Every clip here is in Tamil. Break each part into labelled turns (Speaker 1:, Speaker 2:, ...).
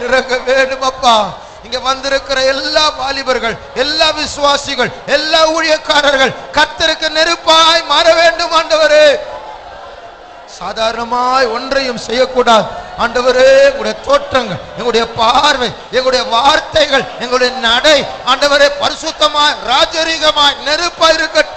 Speaker 1: இறங்க வேண்டும் அப்பா. இங்க வந்திருக்கிற எல்லா வாலிபர்கள், எல்லா விசுவாசிகள், எல்லா ஊழியக்காரர்கள் கர்த்தருக்கு நெருப்பாய் மாற வேண்டும் ஆண்டவரே. சாதாரணமாய் ஒன்றையும் செய்யக்கூடாது ஆண்டவரே. எங்களுடைய தோற்றங்கள், எங்களுடைய பார்வை, எங்களுடைய வார்த்தைகள், எங்களுடைய நடை ஆண்டவரே பரிசுத்தமாய் ராஜரீகமாய் நெருப்பாய் இருக்கட்டும்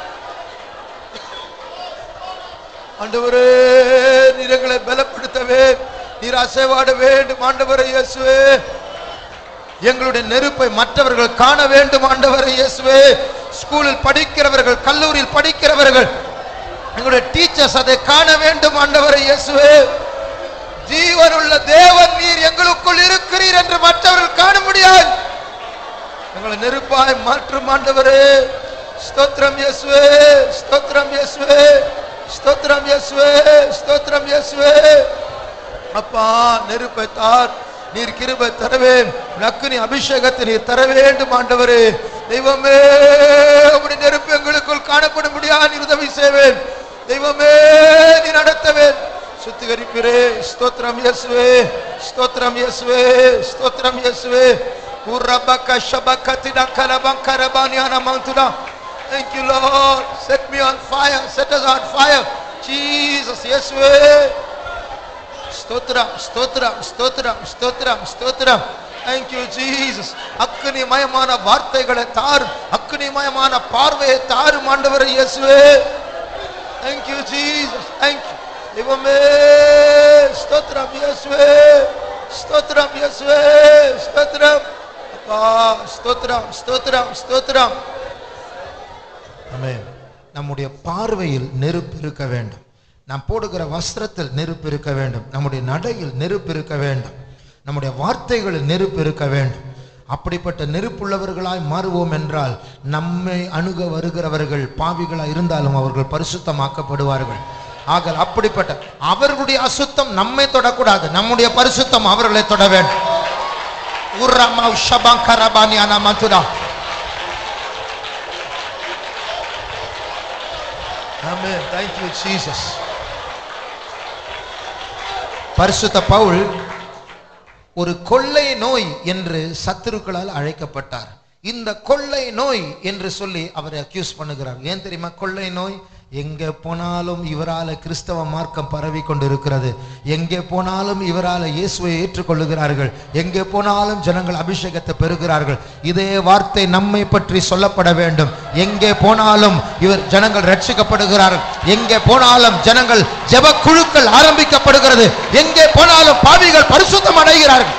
Speaker 1: ஆண்டவரே. நீர் எங்களை பலப்படுத்தவே, நீர் அசைவாட வேண்டும் ஆண்டவரே இயேசுவே. எங்களுடைய நெருப்பை மற்றவர்கள் காண வேண்டும் ஆண்டவரே இயேசுவே. ஸ்கூலில் படிக்கிறவர்கள், கல்லூரியில் படிக்கிறவர்கள், எங்களுடைய டீச்சர்ஸ் அதை காண வேண்டும் ஆண்டவரே இயேசுவே. ஜீவனுள்ள தேவன் நீர் எங்களுக்குள் இருக்கிறீர் என்று மற்றவர்கள் காண முடியாது. எங்களை நெருப்பாய் மாற்றும் ஆண்டவரே. ஸ்தோத்திரம் இயேசுவே, ஸ்தோத்திரம் இயேசுவே, ஸ்தோத்திரம் இயேசுவே, ஸ்தோத்திரம் இயேசுவே. அப்பா நெருப்பை தார், நீர் கிருபை தரவே, அக்கினி அபிஷேகத்தை நீர் தர வேண்டும் ஆண்டவரே. தெய்வமே உம்முடைய நெருப்பு எங்களுக்குள் காணப்பட முடியாது, நீர் உதவி செய்வேன் தெய்வமே. நீ நடத்தவேன், சுத்திகரிப்பீரே. ஸ்தோத்திரம் இயேசுவே, ஸ்தோத்திரம் இயேசுவே, ஸ்தோத்திரம் இயேசுவே. உரபக ஷபகதினா கலபங்கரபானியானா மந்துடா. Thank you Lord, set me on fire, set us on fire Jesus. இயேசுவே ஸ்தோத்திரம், ஸ்தோத்திரம், ஸ்தோத்திரம், ஸ்தோத்திரம், ஸ்தோத்திரம். Thank you Jesus. அக்கினிமயமான வார்த்தைகளை தாரும், அக்கினிமயமான பார்வையை தாரும் ஆண்டவரே இயேசுவே. Thank you Jesus, thank you தெய்வமே. ஸ்தோத்திரம் இயேசுவே, ஸ்தோத்திரம் இயேசுவே, ஸ்தோத்திரம் அப்பா, ஸ்தோத்திரம், ஸ்தோத்திரம், ஸ்தோத்திரம். ஆமென். நம்முடைய பார்வையில் நெருப்பு இருக்க வேண்டும், நாம் போடுகிற வஸ்திரத்தில் நெருப்பு இருக்க வேண்டும், நம்முடைய நடையில் நெருப்பு இருக்க வேண்டும், நம்முடைய வார்த்தைகளில் நெருப்பு இருக்க வேண்டும். அப்படிப்பட்ட நெருப்புள்ளவர்களாய் மாறுவோம் என்றால் நம்மை அணுக வருகிறவர்கள் பாவிகளாய் இருந்தாலும் அவர்கள் பரிசுத்தமாக்கப்படுவார்கள். ஆக அப்படிப்பட்ட அவர்களுடைய அசுத்தம் நம்மை தொடக்கூடாது, நம்முடைய பரிசுத்தம் அவர்களை தொட வேண்டும். Amen. Thank you Jesus. பரிசுத்த பவுல் ஒரு கொள்ளை நோய் என்று சத்துருக்களால் அழைக்கப்பட்டார். இந்த கொள்ளை நோய் என்று சொல்லி அவரை அக்யூஸ் பண்ணுகிறார். ஏன் தெரியுமா? கொள்ளை நோய் எங்கே போனாலும் இவரால் கிறிஸ்தவ மார்க்கம் பரவி கொண்டிருக்கிறது, எங்கே போனாலும் இவரால் இயேசுவை ஏற்றுக்கொள்ளுகிறார்கள், எங்கே போனாலும் ஜனங்கள் அபிஷேகத்தை பெறுகிறார்கள். இதே வார்த்தை நம்மை பற்றி சொல்லப்பட வேண்டும். எங்கே போனாலும் இவர் ஜனங்கள் ரட்சிக்கப்படுகிறார்கள், எங்கே போனாலும் ஜனங்கள் ஜெப குழுக்கள் ஆரம்பிக்கப்படுகிறது, எங்கே போனாலும் பாவிகள் பரிசுத்தம் அடைகிறார்கள்.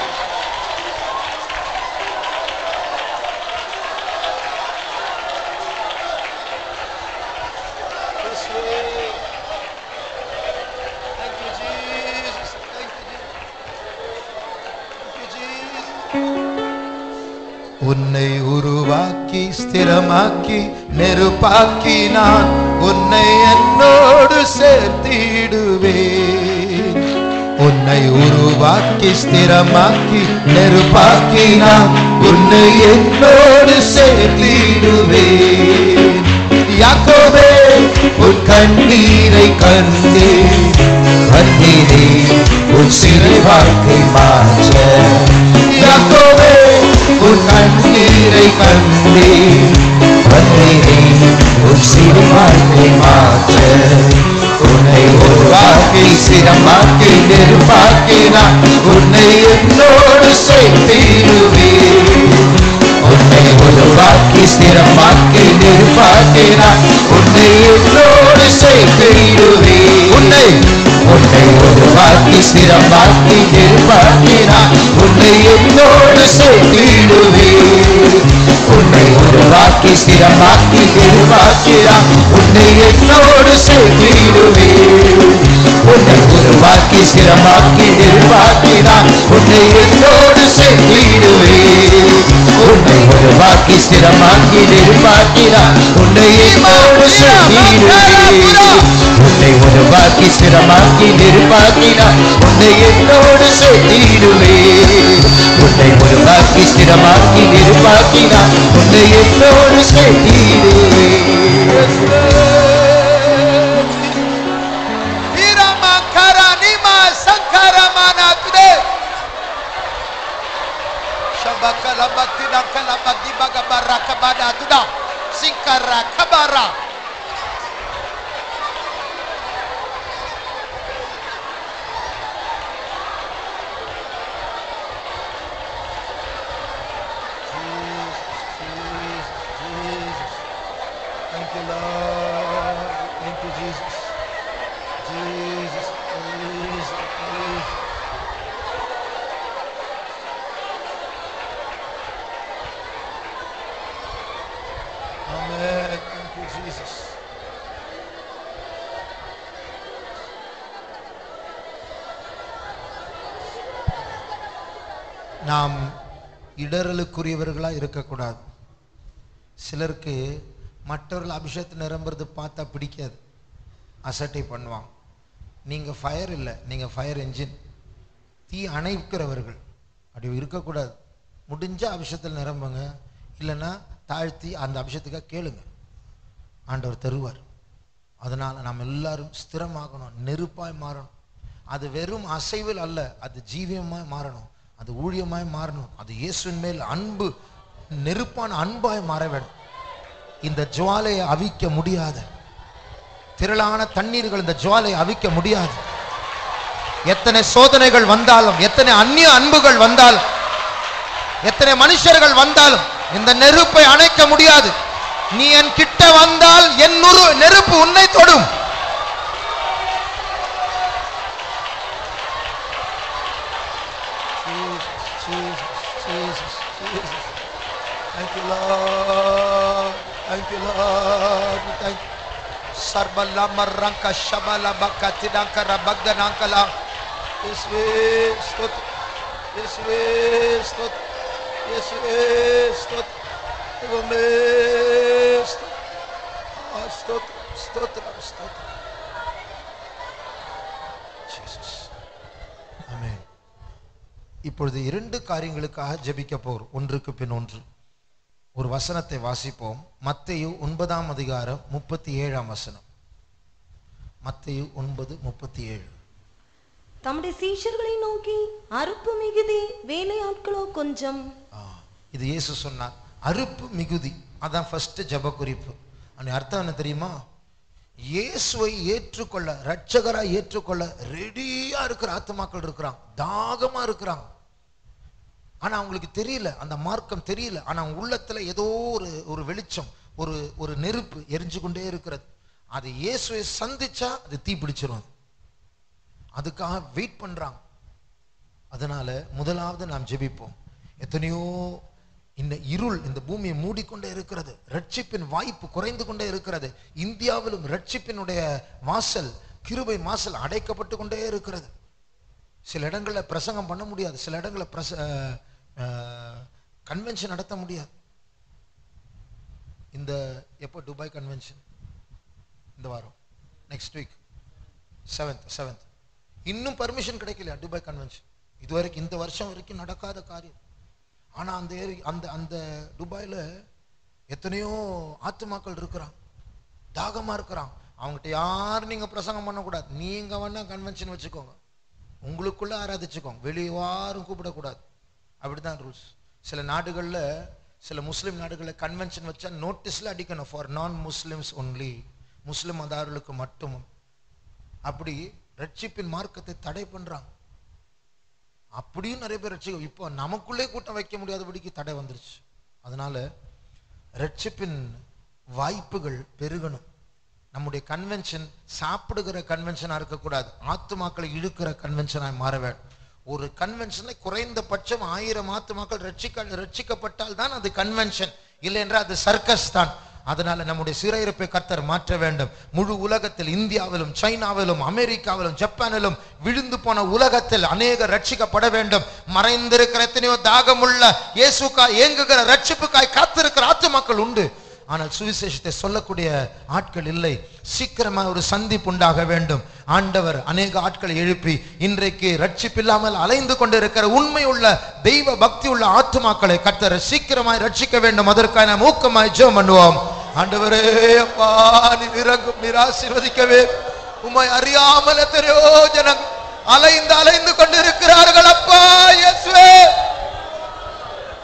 Speaker 1: உன்னை உருவாக்கி ஸ்திரமாக்கி நெருப்பாக்கி நான் உன்னை என்னோடு சேர்த்திடுவேன். உன்னை உருவாக்கி ஸ்திரமாக்கி நெருப்பாக்கி நான் உன்னை என்னோடு சேர்த்திடுவேன். யாக்கோபே உன் கண்ணீரை கண்டேன், கண்ணீரே உன் சிறு வாழ்க்கை மாற்ற. யாக்கோபே உன் கண்ணீரை கண்டேன், கண்ணீரே உன் சிறு வாழ்க்கை மாற்ற. உன்னை உருவாக்கி சிரமாக்கி நெருப்பாக்கினான் உன்னை என்னோடு சேர்த்திடுவேன். உன்னை உருவாக்கி ஸ்திரமாக்கி நெருப்பாக்கினான் உன்னை என்னோடு சேர்த்திடுவேன். உன்னை உருவாக்கி ஸ்திரமாக்கி நெருப்பாக்கினான் உன்னை என்னோடு சேர்த்திடுவேன். உன்னை உருவாக்கி ஸ்திரமாக்கி நெருப்பாக்கினான் உன்னை என்னோடு சேர்த்திடுவேன். உன்னை உருவாக்கி ஸ்திரமாக்கி நெருப்பாக்கினான் உன்னை என்னோடு சேர்த்திடுவேன். உன்னை உருவாக்கி ஸ்திரமாக்கி நெருப்பாக்கினான் உன்னை என்னோடு சேர்த்திடுவேன். உன்னை உருவாக்கி ஸ்திரமாக்கி நெருப்பாக்கினான் உன்னை என்னோடு சேர்த்திடுவேன். உன்னை உருவாக்கி ஸ்திரமாக்கி நெருப்பாக்கினான் உன்னை என்னோடு சேர்த்திடுவேன். Shabakala baktina kala bagi bagabara kabada tuda sinkara kabara. Thank you, Lord. Thank you, Jesus. Jesus, please, please. Amen. Thank you, Jesus. நாம் இடரலுக்குரியவர்களா இருக்கக்கூடாது. சிலருக்கு மற்றவர்கள் அபிஷேகத்தை நிரம்புறது பார்த்தா பிடிக்காது, அசட்டை பண்ணுவாங்க. நீங்க ஃபயர் இல்லை, நீங்க ஃபயர் என்ஜின், தீ அணைக்கிறவர்கள். அப்படி இருக்கக்கூடாது. முடிஞ்ச அபிஷேகத்தில் நிரம்புங்க, இல்லைன்னா தாழ்த்தி அந்த அபிஷேகத்துக்காக கேளுங்க, ஆண்டவர் தருவார். அதனால நாம் எல்லாரும் ஸ்திரமாகணும், நெருப்பாய் மாறணும். அது வெறும் அசைவில் அல்ல, அது ஜீவியமாய் மாறணும், அது ஊழியமாய் மாறணும். அது இயேசுவின் மேல் அன்பு, நெருப்பான அன்பாய் மாற வேண்டும். இந்த ஜுவாலையை அவிக்க முடியாது. திரளான தண்ணீர்கள் இந்த ஜுவாலையை அவிக்க முடியாது. எத்தனை சோதனைகள் வந்தாலும், எத்தனை அந்நிய அன்புகள் வந்தாலும், எத்தனை மனுஷர்கள் வந்தாலும் இந்த நெருப்பை அணைக்க முடியாது. நீ என் கிட்ட வந்தால் என் நெருப்பு உன்னை தொடும். Thank you, Lord. Thank you, Lord. Thank you. Sarbala marranka shabala bakati dankara bagdanankala. Yeswe stot. Yeswe stot. Yeswe stot. Evame stot. Stot. Stot. Stot. Jesus. Amen. இப்பொழுது இரண்டு காரியங்களுக்காக ஜெபிக்க போறோம், ஒன்றுக்கு பின் ஒன்று. ஒரு வசனத்தை வாசிப்போம். மத்தேயு 9ஆம் அதிகாரம் 37ஆம் வசனம். மத்தேயு 9:37.
Speaker 2: தம்முடைய சீஷர்களை நோக்கி, அறுப்பு மிகுதி, வேலை ஆட்களோ கொஞ்சம்.
Speaker 1: இது இயேசு சொன்னார். அறுப்பு மிகுதி, அதான் ஃபர்ஸ்ட் ஜெப குறிப்பு. அந்த அர்த்தம் என்ன தெரியுமா? இயேசுவை ஏற்றுக்கொள்ள, ரட்சகராய் ஏற்றுக்கொள்ள ரெடியா இருக்கிற ஆத்துமாக்கள் இருக்கிறாங்க, தாகமா இருக்கிறாங்க. ஆனா அவங்களுக்கு தெரியல, அந்த மார்க்கம் தெரியல. ஆனா உள்ளத்துல ஏதோ ஒரு வெளிச்சம், ஒரு நெருப்பு எரிஞ்சு கொண்டே இருக்கிறது. அது இயேசுவை சந்திச்சா அது தீ பிடிச்சிரும். அதுக்காக வெயிட் பண்றாங்க. அதனால முதலாவது நாம் ஜெபிப்போம். எத்தனையோ இந்த இருள் இந்த பூமியை மூடிக்கொண்டே இருக்கிறது. ரட்சிப்பின் வாய்ப்பு குறைந்து கொண்டே இருக்கிறது. இந்தியாவிலும் ரட்சிப்பினுடைய வாசல், கிருபை வாசல் அடைக்கப்பட்டு கொண்டே இருக்கிறது. சில இடங்கள்ல பிரசங்கம் பண்ண முடியாது, சில இடங்கள்ல கன்வென்ஷன் நடத்த முடியாது. இந்த எப்போ துபாய் கன்வென்ஷன்? இந்த வாரம், நெக்ஸ்ட் வீக் 7th. இன்னும் பர்மிஷன் கிடைக்கலையா துபாய் கன்வென்ஷன்? இதுவரைக்கும் இந்த வருஷம் வரைக்கும் நடக்காத காரியம். ஆனா அந்த துபாயில எத்தனையோ ஆத்துமாக்கள் இருக்கிறான், தாகமா இருக்கிறான். அவங்ககிட்ட யாரும் நீங்க பிரசங்கம் பண்ணக்கூடாது. நீங்க வேணா கன்வென்ஷன் வச்சுக்கோங்க, உங்களுக்குள்ள ஆராதிச்சுக்கோங்க, வெளியே யாரும் கூப்பிடக்கூடாது. அப்படிதான் ரூல்ஸ். சில நாடுகள்ல, சில முஸ்லிம் நாடுகளில் கன்வென்ஷன் வச்சா நோட்டீஸ்ல அடிக்கணும், ஃபார் நான் முஸ்லிம்ஸ் ஒன்லி, முஸ்லிம் மதர்களுக்கு மட்டும். அப்படி ரட்சிப்பின் மார்க்கத்தை தடை பண்றாங்க. அப்படியும் நிறைய பேர் ரட்சிக்க, இப்போ நமக்குள்ளே கூட்டம் வைக்க முடியாதபடிக்கு தடை வந்துருச்சு. அதனால ரட்சிப்பின் வாய்ப்புகள் பெருகணும். நம்முடைய கன்வென்ஷன் சாப்பிடுகிற கன்வென்ஷனா இருக்கக்கூடாது, ஆத்துமாக்களை இழுக்கிற கன்வென்ஷனாக மாற வேண்டும். ஒரு கன்வென்ஷன்ல குறைந்தபட்சம் 1000 ஆத்துமாக்கள் ரட்சிக்கப்பட்டால் தான் அது கன்வென்ஷன், இல்லை என்றால் அது சர்க்கஸ் தான். அதனால நம்முடைய சிறையிருப்பை கர்த்தர் மாற்ற வேண்டும். முழு உலகத்தில், இந்தியாவிலும், சைனாவிலும், அமெரிக்காவிலும், ஜப்பானிலும், விழுந்து போன உலகத்தில் அநேக ரட்சிக்கப்பட வேண்டும். மறைந்திருக்கிற எத்தனையோ தாகமுள்ள இயேசுக்காய் ஏங்குகிற ரட்சிப்புக்காய் காத்திருக்கிற ஆத்துமாக்கள் உண்டு. ஆனால் சுவிசேஷத்தை சொல்லக்கூடிய ஆட்கள் இல்லை. சீக்கிரமா ஒரு சந்திப்பு உண்டாக வேண்டும். ஆண்டவர் அநேக ஆட்களை எழுப்பி இன்றைக்கு ரட்சிப்பில்லாமல் அலைந்து கொண்டிருக்கிற உண்மை உள்ள தெய்வ பக்தி உள்ள ஆத்துமாக்களை கர்த்தர் சீக்கிரமாய் ரட்சிக்க வேண்டும். அதற்காக நாம் ஊக்கமாய் ஜெபம் பண்ணுவோம். ஆண்டவரே, அப்பா, நீர் இறங்கும், நீர் ஆசீர்வதிக்கவே. உம்மை அறியாமல் எத்தனையோ ஜனங்கள் அலைந்து கொண்டிருக்கிறார்கள். அப்பா இயேசுவே,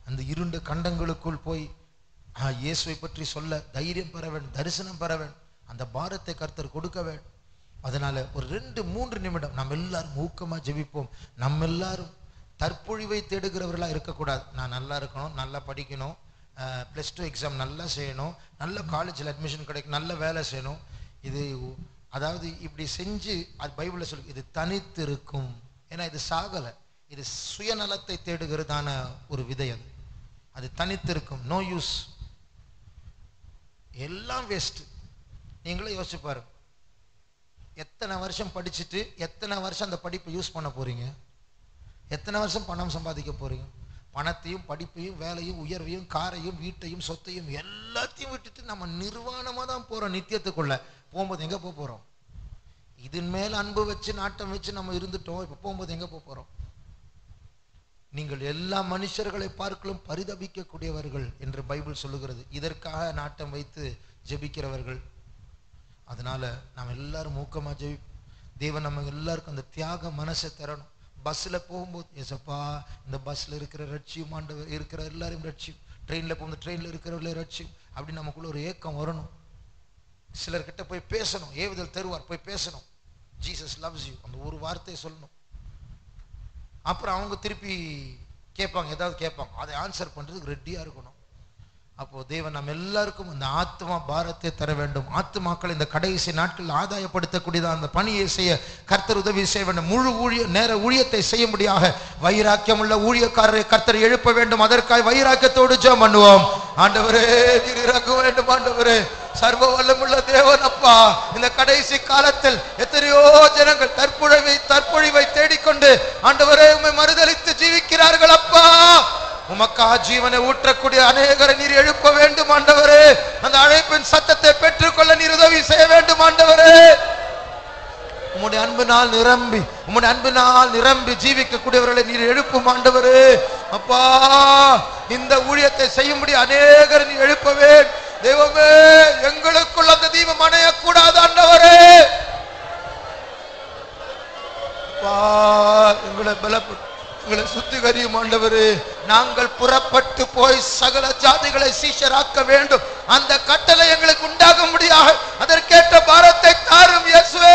Speaker 1: அந்த இருண்ட கண்டங்களுக்குள் போய் இயேசுவை பற்றி சொல்ல தைரியம் பெற வேண்டும், தரிசனம் பெற வேண்டும். அந்த பாரத்தை கர்த்தர் கொடுக்க வேண்டும். அதனால ஒரு 2-3 நிமிடம் நம்ம எல்லாரும் ஊக்கமா ஜெபிப்போம். நம்ம எல்லாரும் தற்பொழிவை தேடுகிறவர்களா இருக்கக்கூடாது. நான் நல்லா இருக்கணும், நல்லா படிக்கணும், +2 எக்ஸாம் நல்லா செய்யணும், நல்ல காலேஜில் அட்மிஷன் கிடைக்கும், நல்ல வேலை செய்யணும். இது அதாவது இப்படி செஞ்சு அது பைபிள்ல சொல்லு, இது தனித்து இருக்கும். ஏன்னா இது சாகலை, இது சுயநலத்தை தேடுகிறதான ஒரு விதை. அது தனித்து இருக்கும். நோ யூஸ், எல்லாம் வேஸ்ட். நீங்களே யோசிச்சு பாருங்க, எத்தனை வருஷம் படிச்சுட்டு எத்தனை வருஷம் அந்த படிப்பை யூஸ் பண்ண போறீங்க? எத்தனை வருஷம் பணம் சம்பாதிக்க போறீங்க? பணத்தையும் படிப்பையும் வேலையும் உயர்வையும் காரையும் வீட்டையும் சொத்தையும் எல்லாத்தையும் விட்டுட்டு நம்ம நிர்வாணமா தான் போறோம். நித்தியத்துக்குள்ள போகும்போது எங்க போறோம்? இதன் மேல அன்பு வச்சு நாட்டம் வச்சு நம்ம இருந்துட்டோம். இப்ப போகும்போது எங்க போறோம்? நீங்கள் எல்லா மனுஷர்களை பார்க்கலும் பரிதபிக்க கூடியவர்கள் என்று பைபிள் சொல்லுகிறது. இதற்காக நாட்டம் வைத்து ஜெபிக்கிறவர்கள். அதனால நாம் எல்லாரும் ஊக்கமா ஜெபி. தேவன் நம்ம எல்லாருக்கும் அந்த தியாக மனசை தரணும். பஸ்ல போகும்போது ஏசப்பா இந்த பஸ்ல இருக்கிற ரட்சியும் ஆண்டவர் இருக்கிற எல்லாரையும் ரட்சியும், ட்ரெயின்ல போகும்போது ட்ரெயின்ல இருக்கிறவர்களே ரட்சியும் அப்படி நமக்குள்ள ஒரு ஏக்கம் வரணும். சிலர்கிட்ட போய் பேசணும், ஏவுதல் தருவார், போய் பேசணும். ஜீசஸ் லவ்ஸ் யூ, அந்த ஒரு வார்த்தையை சொல்லணும். அப்புறம் அவங்க திருப்பி கேட்பாங்க, ஏதாவது கேட்பாங்க, அதை ஆன்சர் பண்றதுக்கு ரெடியா இருக்கணும். அப்போ தேவன் நம்ம எல்லாருக்கும் அந்த ஆத்மா பாரத்தை தர வேண்டும். ஆத்மாக்கள் இந்த கடைசி நாட்கள் ஆதாயப்படுத்தக்கூடியதான் அந்த பணியை செய்ய கர்த்தர் உதவி செய்ய வேண்டும். முழு நேர ஊழியத்தை செய்ய முடியாக வைராக்கியம் உள்ள ஊழியக்காரரை கர்த்தர் எழுப்ப வேண்டும். அதற்காக வைராக்கியத்தோடு ஜெபம் பண்ணுவோம். ஆண்டவரே நீர் இறங்க வேண்டும். ஆண்டவரே சர்வ வல்லமுள்ள தேவன் அப்பா, இந்த கடைசி காலத்தில் எத்தனையோ ஜனங்கள் தற்பொழிவை தேடிக்கொண்டு ஆண்டவரே உம்மை மறுதலித்து ஜீவிக்கிறார்கள். அப்பா உமக்கா ஜீவனை ஊற்றக்கூடிய அநேகரை நீர் எழுப்ப வேண்டும். ஆண்டவரே அந்த அழைப்பின் சத்தத்தை பெற்றுக்கொள்ள நீர் உதவி செய்ய வேண்டும். ஆண்டவரே உம்முடைய அன்பினால் நிரம்பி ஜீவிக்கக்கூடியவர்களை நீர் எழுப்பும். ஆண்டவரே அப்பா இந்த ஊழியத்தை செய்யும்படி அநேகரை நீர் எழுப்பவே. தெய்வமே எங்களுக்குள் அந்த தீபம் அணையக்கூடாது. ஆண்டவரே எங்களை பலப்பட்டு எங்களை சுத்திகரியும். ஆண்டவரே நாங்கள் புறப்பட்டு போய் சகல ஜாதிகளை சீஷராக்க வேண்டும். அந்த கட்டளை எங்களுக்கு உண்டாக முடியாது. அதற்கேற்ற பாரத்தை தாரும் இயேசுவே.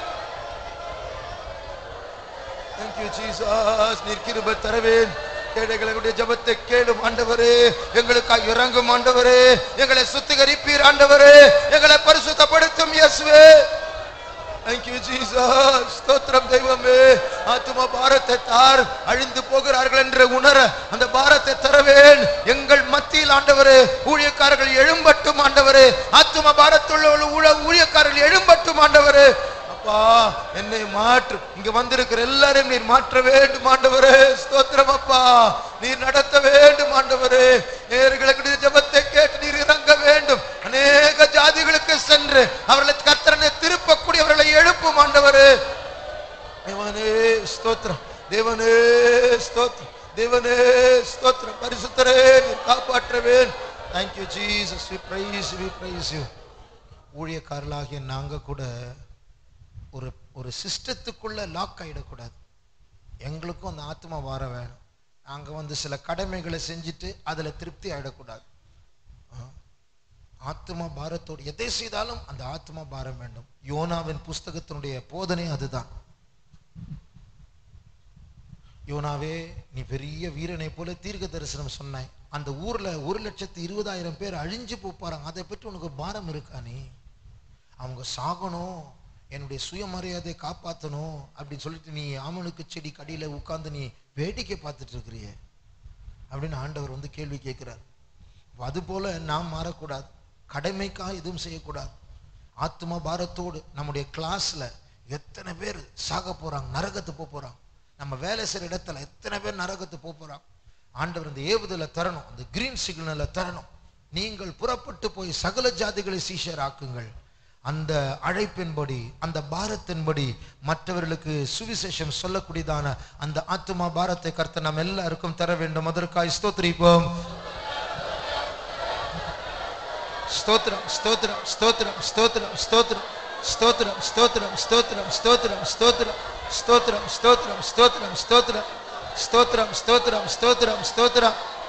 Speaker 1: Thank you Jesus. நீர் கிருபை தரவேன். ஏழைகளுடைய ஜெபத்தை கேளும் ஆண்டவரே. எங்களுக்காக இறங்கும் ஆண்டவரே. எங்களை சுத்திகரிப்பீர் ஆண்டவரே. எங்களை பரிசுத்தப்படுத்தும் இயேசுவே. Thank you Jesus. ஸ்தோத்திரம் தெய்வமே. ஆத்தும பாரத்தை தார். அழிந்து போகிறார்கள் என்று உணர அந்த பாரத்தை தரவேன். எங்கள் மத்தியில் ஆண்டவரே ஊழியக்காரர்கள் எழும்பட்டும் ஆண்டவரே. ஆத்தும பாரத்துள்ள ஊழியக்காரர்கள் எழும்பட்டும் ஆண்டவரே. அப்பா என்னை மாற்று. இங்க வந்திருக்கிற எல்லாரையும் நீர் மாற்ற வேண்டும் ஆண்டவரே. ஸ்தோத்திரம் அப்பா. நீர் நடத்த வேண்டும் ஆண்டவரே. நேயர்களுடைய ஜெபத்தை கேட்டு நீர் இறங்க வேண்டும். அநேக ஜாதிகளுக்கு சென்று அவர்களை கர்த்தரனை திருப்பக்கூடியவர்களை எழுப்பும் ஆண்டவரே. தேவனே ஸ்தோத்திரம், தேவனே ஸ்தோத்திரம், தேவனே ஸ்தோத்திரம். பரிசுத்தரே நீர் காப்பாற்றவேன். Thank you Jesus. We praise you. ஊழியக்காரர்களாகிய நாங்க கூட ஒரு சிஸ்டத்துக்குள்ள லாக் ஆயிடக்கூடாது. எங்களுக்கும் அந்த ஆத்மா வார வேணும். நாங்க சில கடமைகளை செஞ்சுட்டு அதுல திருப்தி ஆயிடக்கூடாது. ஆத்மா பாரத்தோடு எதை செய்தாலும் அந்த ஆத்மா பாரம் வேண்டும். யோனாவின் புஸ்தகத்தினுடைய போதனை அதுதான். யோனாவே நீ பெரிய வீரனை போல தீர்க்க தரிசனம் சொன்னாய். அந்த ஊர்ல 1,20,000 பேர் அழிஞ்சு போறாங்க. அதை பற்றி உனக்கு பாரம் இருக்கா? நீ அவங்க சாகணும், என்னுடைய சுயமரியாதை காப்பாற்றணும் அப்படின்னு சொல்லிட்டு நீ ஆமனுக்கு செடி கடியில உட்கார்ந்து நீ வேடிக்கை பார்த்துட்டு இருக்கிறிய அப்படின்னு ஆண்டவர் கேள்வி கேட்கிறார். அது போல நாம் மாறக்கூடாது. கடமைக்காக எதுவும் செய்யக்கூடாது. ஆத்மா பாரத்தோடு நம்முடைய கிளாஸ்ல எத்தனை பேர் சாக போறாங்க, நரகத்து போறாங்க. நம்ம வேலை செய்யற இடத்துல எத்தனை பேர் நரகத்து போறாங்க. ஆண்டவர் இந்த ஏவுதலை தரணும், அந்த கிரீன் சிக்னலை தரணும். நீங்கள் புறப்பட்டு போய் சகல ஜாதிகளை சீஷர் ஆக்குங்கள். அந்த அழைப்பின்படி அந்த பாரத்தின்படி மற்றவர்களுக்கு சுவிசேஷம் சொல்லக்கூடியதான அந்த ஆத்மா பாரத்தை கர்த்தர் நாம் எல்லாருக்கும் தர வேண்டும். அதற்காக ஸ்தோத்திரிப்போம். ஸ்தோத்திரம் ஸ்தோத்திரம் ஸ்தோத்திரம் ஸ்தோத்திரம் ஸ்தோத்திரம் ஸ்தோத்திரம் ஸ்தோத்திரம் ஸ்தோத்திரம் ஸ்தோத்திரம் ஸ்தோத்திரம் ஸ்தோத்திரம் ஸ்தோத்திரம் ஸ்தோத்திரம் ஸ்தோத்திரம் ஸ்தோத்திரம் ஸ்தோத்திரம் ஸ்தோத்திரம் ஸ்தோத்திரம்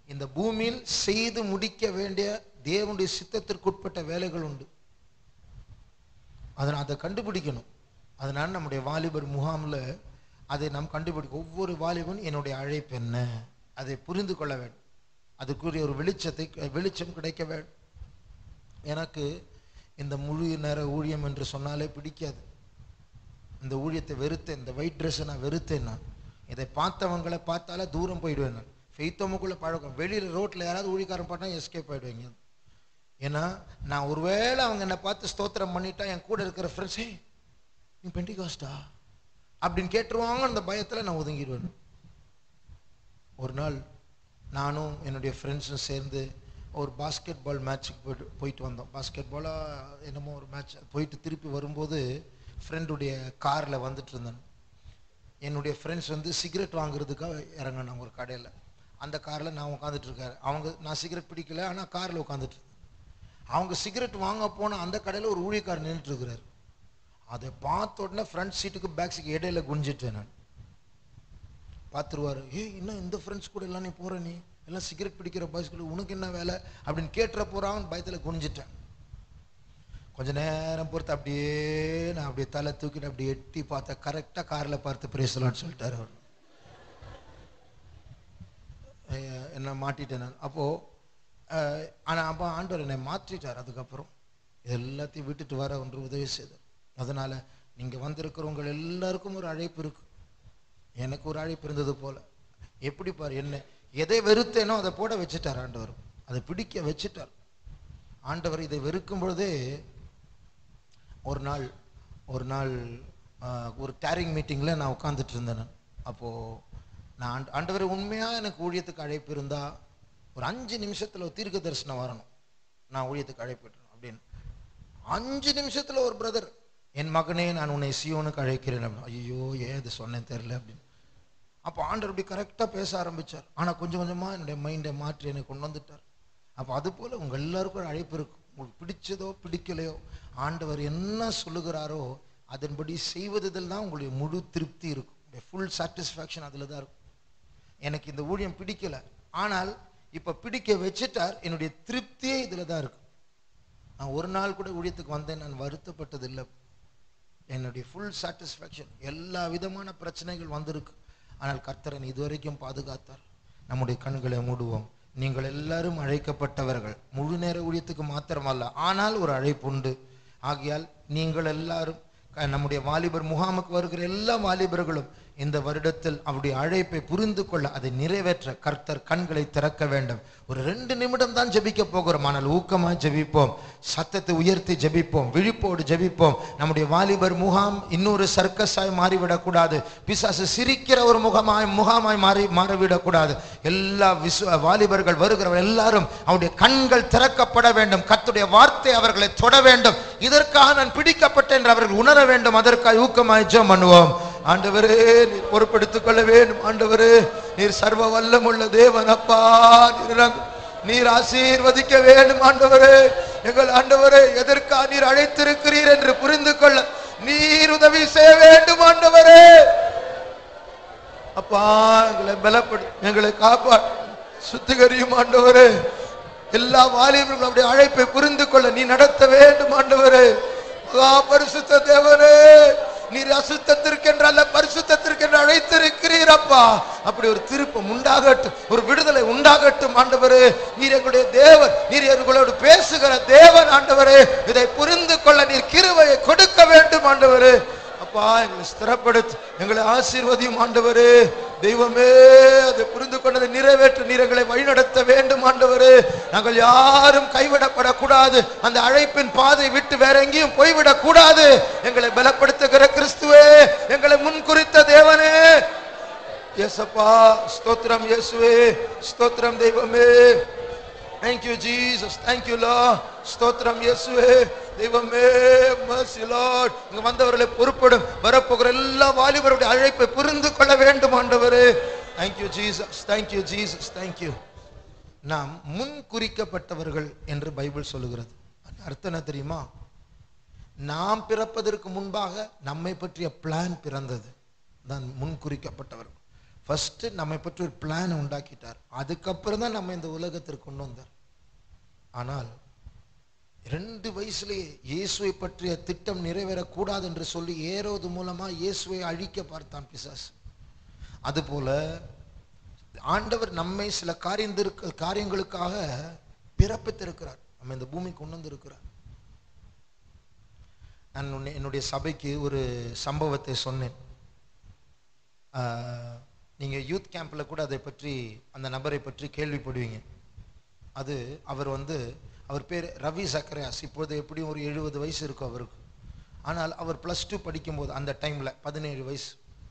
Speaker 1: இந்த பூமியில் செய்து முடிக்க வேண்டிய தேவனுடைய சித்தத்திற்குட்பட்ட வேலைகள் உண்டு. அதை கண்டுபிடிக்கணும். அதனால நம்முடைய வாலிபர் முகாமில் அதை நாம் கண்டுபிடிக்க, ஒவ்வொரு வாலிபன் என்னுடைய அழைப்பு என்ன அதை புரிந்து கொள்ள வேண்டும். அதுக்குரிய ஒரு வெளிச்சம் கிடைக்க வேண்டும். எனக்கு இந்த முழு நேர ஊழியம் என்று சொன்னாலே பிடிக்காது. இந்த ஊழியத்தை வெறுத்தேன். இந்த ஒயிட் ட்ரெஸ்ஸை நான் வெறுத்தேன். நான் இதை பார்த்தவங்களை பார்த்தாலே தூரம் போயிடுவேன். நான் ஃபெய்த்தோமுக்குள்ளே பழக்கம். வெளியில் ரோட்டில் யாராவது ஊழியக்காரன் பார்த்தா எஸ்கேப் ஆகிடுவேங்க. ஏன்னா நான் ஒருவேளை அவங்க என்னை பார்த்து ஸ்தோத்திரம் பண்ணிட்டா என் கூட இருக்கிற ஃப்ரெண்ட்ஸே நீ பெண்டிகாஸ்டா அப்படின்னு கேட்டுருவாங்க. அந்த பயத்தில் நான் ஒதுங்கிடுவேன். ஒரு நாள் நானும் என்னுடைய ஃப்ரெண்ட்ஸும் சேர்ந்து ஒரு பாஸ்கெட் பால் மேட்ச்சுக்கு போயிட்டு வந்தோம். பாஸ்கெட் பாலாக என்னமோ ஒரு மேட்ச் போயிட்டு திருப்பி வரும்போது ஃப்ரெண்டுடைய காரில் வந்துட்டு இருந்தேன். என்னுடைய ஃப்ரெண்ட்ஸ் வந்து சிகரெட் வாங்குறதுக்காக இறங்கினாங்க ஒரு கடையில். அந்த காரில் நான் உட்காந்துட்டு இருக்காரு. நான் சிகரெட் பிடிக்கல, ஆனால் காரில் உட்காந்துட்டு இருந்தேன். அவங்க சிகரெட் வாங்க போன அந்த கடையில் ஒரு ஊழியக்காரர் நின்றுட்டு இருக்கிறார். அதை பார்த்த உடனே ஃப்ரண்ட் சீட்டுக்கு பேக் சீட்டுக்கு இடையில குனிஞ்சிட்டேன். நான் பார்த்துருவாரு, இன்னும் இந்த ஃப்ரெண்ட்ஸ் கூட எல்லாம் நீ போகிற, நீ எல்லாம் சிகரெட் பிடிக்கிற பாய்ஸ் கூட உனக்கு என்ன வேலை அப்படின்னு கேட்டுற போகிறான்னு பயத்தில் குனிஞ்சிட்டேன். கொஞ்ச நேரம் பொறுத்து அப்படியே நான் அப்படியே தலை தூக்கிட்டு அப்படியே எட்டி பார்த்தேன். கரெக்டாக காரில் பார்த்து பிரேசலான்னு சொல்லிட்டாரு அவர். என்ன மாட்டிட்டேன் நான் அப்போது. ஆனால் அப்போ ஆண்டவர் என்னை மாற்றிட்டார். அதுக்கப்புறம் எல்லாத்தையும் விட்டுட்டு வர ஒன்று உதவி செய்தார். அதனால் நீங்கள் வந்திருக்கிறவங்க எல்லாருக்கும் ஒரு அழைப்பு இருக்கு. எனக்கு ஒரு அழைப்பு இருந்தது போல். எப்படி பாரு, என்ன எதை வெறுத்தேனோ அதை போட வச்சுட்டார் ஆண்டவர். அதை பிடிக்க வச்சுட்டார் ஆண்டவர். இதை வெறுக்கும் பொழுதே ஒரு நாள் ஒரு டேரிங் மீட்டிங்கில் நான் உட்காந்துட்டு இருந்தேன். அப்போது நான் ஆண்டவர் உண்மையாக எனக்கு ஊழியத்துக்கு அழைப்பு இருந்தால் ஒரு 5 நிமிஷத்தில் ஒரு தீர்க்க தரிசனம் வரணும், நான் ஊழியத்துக்கு அழைப்பு அப்படின்னு. 5 நிமிஷத்தில் ஒரு பிரதர், என் மகனே நான் உன்னை சியோனுக்கு அழைக்கிறேன் அப்படின்னு. ஐயோ ஏன் இது சொன்னேன் தெரியல அப்படின்னு. அப்போ ஆண்டவர் அப்படி கரெக்டாக பேச ஆரம்பித்தார். ஆனால் கொஞ்சம் கொஞ்சமாக என்னுடைய மைண்டை மாற்றி என்னை கொண்டு வந்துட்டார். அப்போ அது போல் உங்கள் எல்லாருக்கும் ஒரு அழைப்பு இருக்கும். உங்களுக்கு பிடிச்சதோ பிடிக்கலையோ ஆண்டவர் என்ன சொல்லுகிறாரோ அதன்படி செய்வதில் தான் உங்களுடைய முழு திருப்தி இருக்கும். ஃபுல் சாட்டிஸ்ஃபேக்ஷன் அதில் தான் இருக்கும். எனக்கு இந்த ஊழியம் பிடிக்கல, ஆனால் இப்போ பிடிக்க வச்சுட்டார். என்னுடைய திருப்தியே இதில் தான் இருக்கும். நான் ஒரு நாள் கூட ஊழியத்துக்கு வந்தேன் நான் வருத்தப்பட்டது இல்லை. என்னுடைய ஃபுல் சாட்டிஸ்ஃபேக்ஷன். எல்லா விதமான பிரச்சனைகள் வந்திருக்கு, ஆனால் கர்த்தரன் இதுவரைக்கும் பாதுகாத்தார். நம்முடைய கண்களை மூடுவோம். நீங்கள் எல்லாரும் அழைக்கப்பட்டவர்கள், முழு நேர ஊழியத்துக்கு மாத்திரமல்ல, ஆனால் ஒரு அழைப்பு உண்டு. ஆகையால் நீங்கள் எல்லாரும் நம்முடைய வாலிபர் முகாமுக்கு வருகிற எல்லா வாலிபர்களும் இந்த வருடத்தில் அவருடைய அழைப்பை புரிந்து கொள்ள அதை நிறைவேற்ற கர்த்தர் கண்களை திறக்க வேண்டும். ஒரு 2 நிமிடம் தான் ஜெபிக்க போகிறோம், ஆனால் ஊக்கமாக ஜெபிப்போம், சத்தத்தை உயர்த்தி ஜெபிப்போம், விழிப்போடு ஜெபிப்போம். நம்முடைய வாலிபர் முகாம் இன்னொரு சர்க்கஸாய் மாறிவிடக்கூடாது. பிசாசு சிரிக்கிற ஒரு முகாமாய் மாறிவிடக்கூடாது. எல்லா வாலிபர்கள் வருகிறவர் எல்லாரும் அவருடைய கண்கள் திறக்கப்பட வேண்டும். கர்த்தருடைய வார்த்தை அவர்களை தொட வேண்டும். இதற்காக நான் பிடிக்கப்பட்டேன் என்று அவர்கள் உணர வேண்டும். அதற்காக ஊக்கமாய் ஜெபம் பண்ணுவோம். ஆண்டவரே நீர் பொறுப்பெடுத்துக் கொள்ள வேண்டும். ஆண்டவரே நீர் சர்வ வல்லமுள்ள தேவன். அப்பா நீர் ஆசீர்வதிக்க வேண்டும். ஆண்டவரே எங்கள் ஆண்டவரே எதற்காக நீர் அழைத்திருக்கிறீர் என்று புரிந்து கொள்ள நீர் உதவி செய்ய வேண்டும். ஆண்டவரே அப்பா எங்களை பலப்படு, எங்களை காப்பாடு, சுத்திகரியும். ஆண்டவரே எல்லா வாலிபர்களும் அவருடைய அழைப்பை புரிந்து கொள்ள நீ நடத்த வேண்டும். ஆண்டவரே பரிசுத்த தேவனே நீர் அசுத்தத்திற்கென்ற அல்ல பரிசுத்தத்திற்கென்று அழைத்திருக்கிறீர். அப்பா அப்படி ஒரு திருப்பம் உண்டாகட்டும், ஒரு விடுதலை உண்டாகட்டும். ஆண்டவரே நீர் எங்களுடைய தேவன், நீர் எங்களோடு பேசுகிற தேவன். ஆண்டவரே இதை புரிந்து கொள்ள நீர் கிருபையை கொடுக்க வேண்டும். ஆண்டவரே அப்பா எங்களை ஸ்திரப்படுத்து, எங்களை ஆசீர்வதியும். ஆண்டவரே தெய்வமே அதை புரிந்து கொண்டதை நிறைவேற்ற நீர் எங்களை வழிநடத்த வேண்டும். ஆண்டவரே நாங்கள் யாரும் கைவிடப்படக்கூடாது. அந்த அழைப்பின் பாதை விட்டு வேற எங்கேயும் போய்விடக் கூடாது. எங்களை பலப்படுத்துகிற கிறிஸ்துவே, எங்களை முன்குறித்த தேவனே, இயேசப்பா ஸ்தோத்திரம். இயேசுவே ஸ்தோத்திரம். தெய்வமே thank you Jesus, thank you Lord. ஸ்தோத்திரம் இயேசுவே. தெய்வமே mercy Lord. இங்க வந்தவர்களை பொறுப்படும் வரப்போகிற எல்லா வாலிபருடைய அழைப்பை புரிந்து கொள்ள வேண்டும். ஆண்டவரே thank you Jesus, thank you Jesus, thank you. நாம் முன் குறிக்கப்பட்டவர்கள் என்று பைபிள் சொல்லுகிறது. அர்த்தம் என்ன தெரியுமா? நாம் பிறப்பதற்கு முன்பாக நம்மை பற்றிய பிளான் பிறந்தது தான் முன் குறிக்கப்பட்டவர்கள். ஃபர்ஸ்ட் நம்மை பற்றி ஒரு பிளான் உண்டாக்கிட்டார். அதுக்கப்புறம் தான் நம்ம இந்த உலகத்திற்கு கொண்டு வந்தார். ஆனால் 2 வயசுலேயே இயேசுவை பற்றிய திட்டம் நிறைவேறக்கூடாது என்று சொல்லி ஏரோது மூலமா இயேசுவை அழிக்க பார்த்தான் பிசாசு. அதுபோல ஆண்டவர் நம்மை சில காரியங்களுக்காக பிறப்பித்திருக்கிறார். நம்ம இந்த பூமிக்கு கொண்டு வந்திருக்கிறார். நான் என்னுடைய சபைக்கு ஒரு சம்பவத்தை சொன்னேன். நீங்க யூத் கேம்ப்ல கூட அதை பற்றி, அந்த நபரை பற்றி கேள்விப்படுவீங்க. அது அவர் பேர் ரவி சக்கரையாஸ். இப்போது எப்படியும் ஒரு 70 வயசு இருக்கும் அவருக்கு. ஆனால் அவர் +2 படிக்கும்போது அந்த டைம்ல 17 வயசு.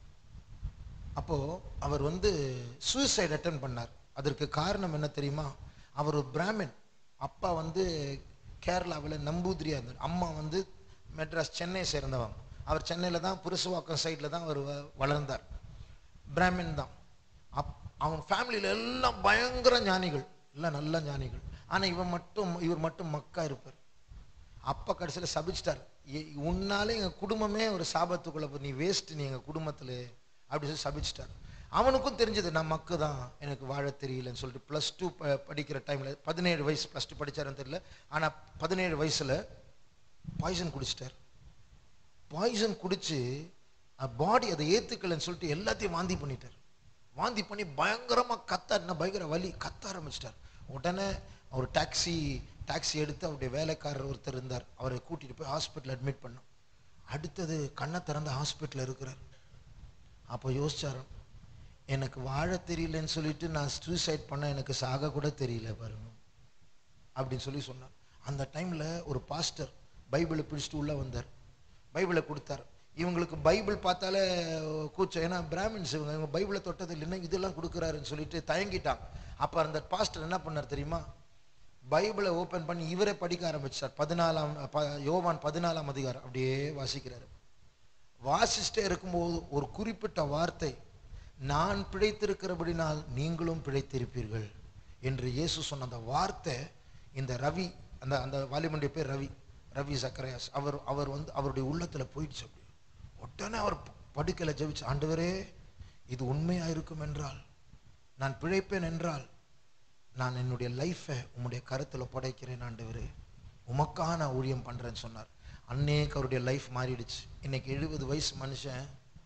Speaker 1: அப்போ அவர் சூசைட் அட்டன் பண்ணார். அதற்கு காரணம் என்ன தெரியுமா? அவர் ஒரு பிராமின். அப்பா கேரளாவில் நம்பூதிரியா இருந்தார். அம்மா மெட்ராஸ், சென்னை சேர்ந்தவங்க. அவர் சென்னையில் தான் புருஷவாக்கம் சைடில் தான் அவர் வளர்ந்தார். பிராமின் தான். அவன் ஃபேமிலியில் எல்லாம் பயங்கர ஞானிகள், எல்லாம் நல்ல ஞானிகள். ஆனால் இவர் மட்டும் மக்கா இருப்பார். அப்பா கடைசியில் சபிச்சிட்டார். உன்னாலே எங்கள் குடும்பமே ஒரு சாபத்துக்குள்ள, நீ வேஸ்ட், நீ எங்கள் குடும்பத்தில் அப்படி சொல்லி சபிச்சிட்டார். அவனுக்கும் தெரிஞ்சது நான் மக்கு தான், எனக்கு வாழ தெரியலன்னு சொல்லிட்டு +2 படிக்கிற டைமில் 17 வயசு +2 படித்தாருன்னு தெரியல. ஆனால் 17 வயசில் பாய்சன் குடிச்சிட்டார். பாய்சன் குடிச்சு பாடி அதை ஏற்றுக்கலன்னு சொல்லிட்டு எல்லாத்தையும் வாந்தி பண்ணிட்டார். வாந்தி பண்ணி பயங்கரமாக பயங்கர வலி கத்த ஆரம்பிச்சிட்டார். உடனே அவர் டாக்ஸி எடுத்து அவருடைய வேலைக்காரர் ஒருத்தர் இருந்தார், அவரை கூட்டிகிட்டு போய் ஹாஸ்பிட்டல் அட்மிட் பண்ணோம். அடுத்தது கண்ணை திறந்த ஹாஸ்பிட்டலில் இருக்கிறார். அப்போ யோசிச்சார், எனக்கு வாழ தெரியலன்னு சொல்லிட்டு நான் சூசைட் பண்ண, எனக்கு சாக கூட தெரியல பாருங்க அப்படின்னு சொன்னார். அந்த டைமில் ஒரு பாஸ்டர் பைபிளை பிடிச்சிட்டு உள்ளே வந்தார். பைபிளை கொடுத்தார். இவங்களுக்கு பைபிள் பார்த்தாலே கூச்சம், ஏன்னா பிராமின்ஸ் இவங்க பைபிளை தொட்டது இல்லைன்னா இதெல்லாம் கொடுக்குறாருன்னு சொல்லிட்டு தயங்கிட்டான். அப்போ அந்த பாஸ்டர் என்ன பண்ணார் தெரியுமா? பைபிளை ஓப்பன் பண்ணி இவரே படிக்க ஆரம்பிச்சார். யோவான் 14ஆம் அதிகாரம் அப்படியே வாசிக்கிறார். வாசிச்சுட்டே இருக்கும்போது ஒரு குறிப்பிட்ட வார்த்தை, நான் பிழைத்திருக்கிறபடினால் நீங்களும் பிழைத்திருப்பீர்கள் என்று இயேசு சொன்ன அந்த வார்த்தை இந்த ரவி, அந்த வாலிபனுடைய பேர் ரவி சக்கரையாஸ், அவருடைய உள்ளத்துல போயிடுச்சு. அப்படி உடனே அவர் படுக்கையில ஜெபிச்சு, ஆண்டவரே இது உண்மையா இருக்கும் என்றால், நான் பிழைப்பேன் என்றால், நான் என்னுடைய லைஃபை உம்முடைய கருத்துல படைக்கிறேன் ஆண்டவரே, உமக்காக நான் ஊழியம் பண்றேன்னு சொன்னார். அன்னைக்கு அவருடைய லைஃப் மாறிடுச்சு. இன்னைக்கு 70 வயசு மனுஷன்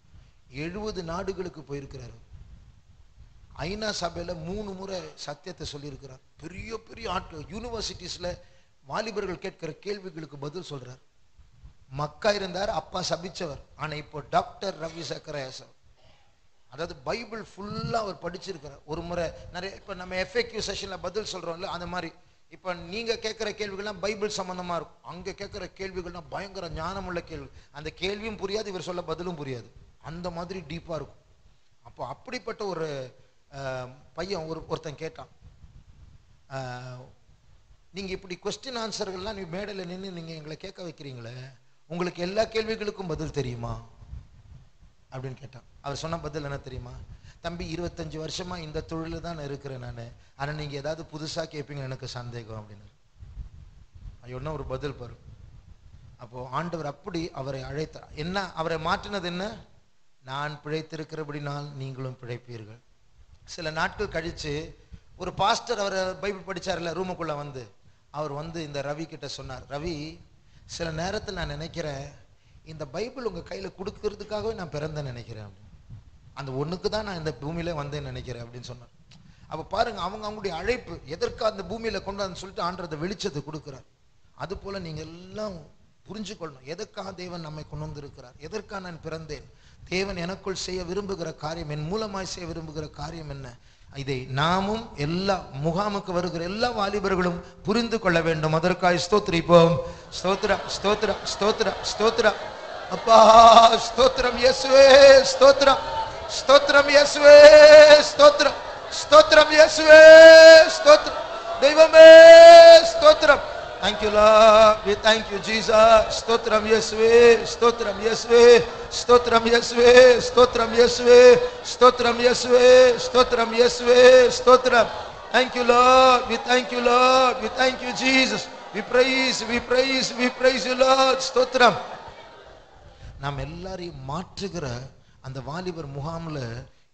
Speaker 1: 70 நாடுகளுக்கு போயிருக்கிறாரு. ஐநா சபையில 3 முறை சத்தியத்தை சொல்லியிருக்கிறார். பெரிய பெரிய ஆட்கள் யூனிவர்சிட்டிஸ்ல வாலிபர்கள் கேட்கிற கேள்விகளுக்கு பதில் சொல்றார். மக்கா இருந்தார், அப்பா சபிச்சவர். ஆனா இப்போ டாக்டர் ரவி சக்கரையாஸ், அதாவது பைபிள் ஃபுல்லா அவர் படிச்சிருக்கிறார். ஒரு முறை நிறைய, இப்ப நம்ம FAQ செஷன்ல பதில் சொல்றோம்ல, அந்த மாதிரி இப்ப நீங்க கேட்கிற கேள்விகள்லாம் பைபிள் சம்பந்தமா இருக்கும். அங்க கேட்கிற கேள்விகள்லாம் பயங்கர ஞானமுள்ள கேள்வி. அந்த கேள்வியும் புரியாது, இவர் சொல்ல பதிலும் புரியாது. அந்த மாதிரி டீப்பா இருக்கும். அப்போ அப்படிப்பட்ட ஒரு பையன் ஒருத்தன் கேட்டான், நீங்க இப்படி கொஸ்டின் ஆன்சர்கள்லாம் நீ மேடையில் நின்று நீங்க எங்களை கேட்க வைக்கிறீங்களே, உங்களுக்கு எல்லா கேள்விகளுக்கும் பதில் தெரியுமா அப்படின்னு கேட்டான். அவர் சொன்ன பதில் என்ன தெரியுமா? தம்பி 25 வருஷமா இந்த தொழில தான் இருக்கிறேன் நான், ஆனா நீங்க ஏதாவது புதுசா கேட்பீங்க எனக்கு சந்தேகம் அப்படின்னு. என்ன ஒரு பதில் பாரு. அப்போ ஆண்டவர் அப்படி அவரை அழைத்தார். என்ன அவரை மாற்றினது என்ன? நான் பிழைத்திருக்கிறபடினால் நீங்களும் பிழைப்பீர்கள். சில நாட்கள் கழிச்சு ஒரு பாஸ்டர் அவரை பைபிள் படிச்சார்ல, ரூமுக்குள்ள அவர் இந்த ரவி கிட்ட சொன்னார், ரவி சில நேரத்தில் நான் நினைக்கிறேன் இந்த பைபிள் உங்க கையில கொடுக்கறதுக்காகவே நான் பிறந்தேன் நினைக்கிறேன், அந்த ஒண்ணுக்கு தான் நான் இந்த பூமியில வந்தேன்னு நினைக்கிறேன் அப்படின்னு சொன்னார். அப்ப பாருங்க, அவங்களுடைய அழைப்பு எதற்கா அந்த பூமியில கொண்டாந்து சொல்லிட்டு ஆண்டவர் வெளிச்சத்தை கொடுக்கிறார். அது போல நீங்க எல்லாம் புரிஞ்சுக்கொள்ளணும், எதற்காக தேவன் நம்மை கொண்டு வந்திருக்கிறார், எதற்காக நான் பிறந்தேன், தேவன் எனக்குள் செய்ய விரும்புகிற காரியம், என் மூலமாய் செய்ய விரும்புகிற காரியம் என்ன, இதை நாமும் எல்லா முகாமுக்கு வருகிற எல்லா வாலிபர்களும் புரிந்து கொள்ள வேண்டும். அதற்காக ஸ்தோத்திரிப்போம். ஸ்தோத்திரம் ஸ்தோத்திரம் ஸ்தோத்திரம் ஸ்தோத்திரம். அப்பா ஸ்தோத்திரம் இயேசுவே, ஸ்தோத்திரம் ஸ்தோத்திரம் இயேசுவே, ஸ்தோத்திரம் ஸ்தோத்திரம் இயேசுவே, ஸ்தோத்திரம் தெய்வமே, ஸ்தோத்திரம். Thank you Lord, we thank you Jesus. ஸ்தோத்திரம் இயேசுவே, ஸ்தோத்திரம் இயேசுவே, ஸ்தோத்திரம் இயேசுவே, ஸ்தோத்திரம் இயேசுவே, ஸ்தோத்திரம் இயேசுவே, ஸ்தோத்திரம் இயேசுவே, ஸ்தோத்திரம். Thank you Lord, we thank you Lord, we thank you Jesus. We praise you Lord. ஸ்தோத்திரம். நாம் எல்லாரையும் மாற்றுகிற அந்த வாலிபர் முகாம்ல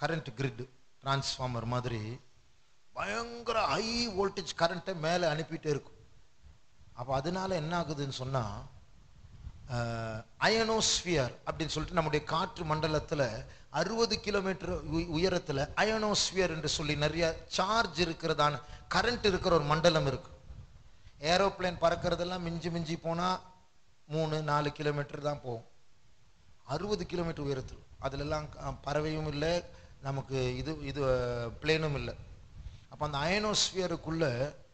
Speaker 1: கரண்ட் கிரிட் டிரான்ஸ்ஃபார்மர் மாதிரி பயங்கர ஹை வோல்டேஜ் கரண்ட்டை மேலே அனுப்பிட்டே இருக்கும். அப்போ அதனால என்ன ஆகுதுன்னு சொன்னா அயனோஸ்பியர் அப்படின்னு சொல்லிட்டு நம்முடைய காற்று மண்டலத்தில் 60 கிலோமீட்டர் உயரத்தில் அயனோஸ்பியர் என்று சொல்லி நிறைய சார்ஜ் இருக்கிறதான கரண்ட் இருக்கிற ஒரு மண்டலம் இருக்கு. ஏரோப்ளேன் பறக்கிறதெல்லாம் மிஞ்சி போனால் 3-4 கிலோமீட்டர் தான் போகும். 60 கிலோமீட்டர் உயரத்தில் அதிலெல்லாம் பறவையும் இல்லை, நமக்கு இது பிளேனும் இல்லை. அப்போ அந்த அயனோஸ்பியருக்குள்ள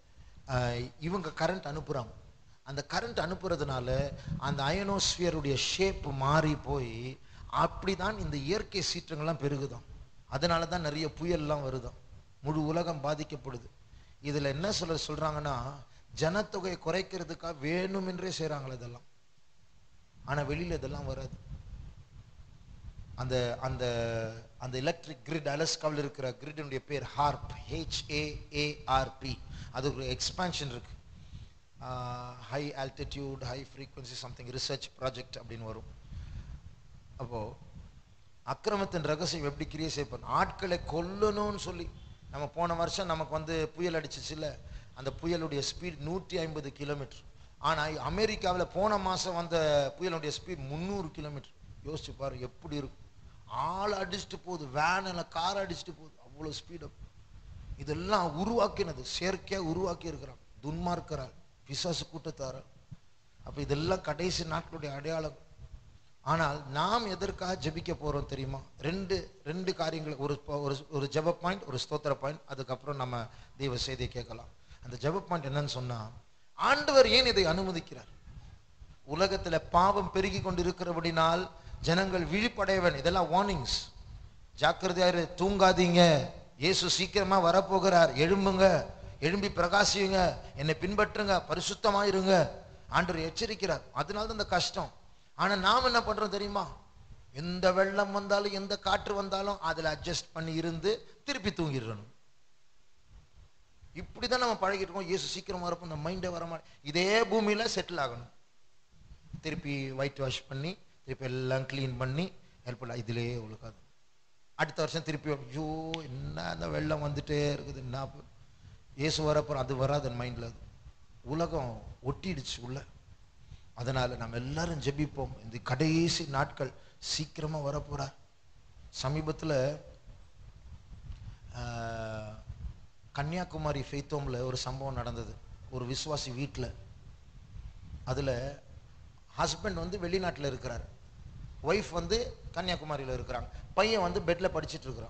Speaker 1: இவங்க கரண்ட் அனுப்புகிறாங்க. அந்த கரண்ட் அனுப்புறதுனால அந்த அயனோஸ்பியருடைய ஷேப் மாறி போய் அப்படிதான் இந்த இயற்கை சீற்றங்கள்லாம் பெருகுதான். அதனால தான் நிறைய புயல்லாம் வருதான், முழு உலகம் பாதிக்கப்படுது. இதில் என்ன சொல்றாங்கன்னா ஜனத்தொகையை குறைக்கிறதுக்காக வேணுமென்றே செய்கிறாங்களே இதெல்லாம். ஆனால் வெளியில் இதெல்லாம் வராது. அந்த அந்த அந்த எலக்ட்ரிக் கிரிட், அலஸ்காவில் இருக்கிற கிரிட்னுடைய பேர் HAARP, HAARP. அது ஒரு எக்ஸ்பான்ஷன் இருக்கு, high altitude high frequency something research project அப்படின்னு வரும். அப்போ அக்கிரமத்தின் ரகசியம் எப்படி கிரியை செய்யப்படும், ஆட்களை கொல்லணும்னு சொல்லி நம்ம போன வருஷம் நமக்கு புயல் அடிச்சிச்சுல்ல, அந்த புயலுடைய ஸ்பீட் 150 கிலோமீட்டர். ஆனால் அமெரிக்காவில் போன மாதம் வந்த புயலுடைய ஸ்பீட் 300 கிலோமீட்டர். யோசிச்சு பாரு எப்படி இருக்கும். ஆள் அடிச்சுட்டு போகுது, வேனில் கார் அடிச்சுட்டு போகுது, அவ்வளோ ஸ்பீடு. இதெல்லாம் உருவாக்கினது, செயற்கையாக உருவாக்கி இருக்கிறான் துன்மார்க்கரால், பிசாசு கூட்டத்தாரால். அப்போ இதெல்லாம் கடைசி நாட்களுடைய அடையாளம். ஆனால் நாம் எதற்காக ஜெபிக்க போகிறோம் தெரியுமா? ரெண்டு காரியங்கள், ஒரு ஜெப பாயிண்ட், ஒரு ஸ்தோத்திர பாயிண்ட். அதுக்கப்புறம் நம்ம தெய்வ செய்தியை கேட்கலாம். அந்த ஜெப பாயிண்ட் என்னன்னு சொன்னா, ஆண்டவர் ஏன் இதை அனுமதிக்கிறார்? உலகத்தில் பாவம் பெருகி கொண்டு இருக்கிறபடினால் ஜனங்கள் விழிப்படையவன். இதெல்லாம் வார்னிங்ஸ். ஜாக்கிரதையாரு, தூங்காதீங்க, இயேசு சீக்கிரமா வரப்போகிறார், எழும்புங்க, எழும்பி பிரகாசியுங்க, என்னை பின்பற்றுங்க, பரிசுத்தமாயிருங்க, ஆண்டவர் எச்சரிக்கிறார். அதனால இந்த கஷ்டம். ஆனா நாம் என்ன பண்றோம் தெரியுமா? எந்த வெள்ளம் வந்தாலும் எந்த காற்று வந்தாலும் அதுல அட்ஜஸ்ட் பண்ணி இருந்து திருப்பி தூங்கிடணும். இப்படிதான் நம்ம பழகிட்டு இருக்கோம். இயேசு சீக்கிரம் வரப்போ இந்த மைண்டே வரமா, இதே பூமியில செட்டில் ஆகணும். திருப்பி ஒயிட் வாஷ் பண்ணி திருப்பி எல்லாம் கிளீன் பண்ணி ஹெல்ப் பண்ண, இதிலே ஒழுக்காது. அடுத்த வருஷம் திருப்பி ஐயோ என்ன அந்த வெள்ளம் வந்துட்டே இருக்குது, என்ன இயேசு வரப்போற, அது வராது மைண்ட்ல. அது உலகம் ஒட்டிடுச்சு உள்ள. அதனால நம்ம எல்லாரும் ஜெபிப்போம். இந்த கடைசி நாட்கள் சீக்கிரமா வரப்போறார். சமீபத்தில் கன்னியாகுமரி ஃபெய்த்தோம்ல ஒரு சம்பவம் நடந்தது. ஒரு விசுவாசி வீட்டில், அதில் ஹஸ்பண்ட் வெளிநாட்டில் இருக்கிறார், ஒய்ஃப் கன்னியாகுமரியில் இருக்கிறாங்க, பையன் பெட்ல படிச்சுட்டு இருக்கிறான்.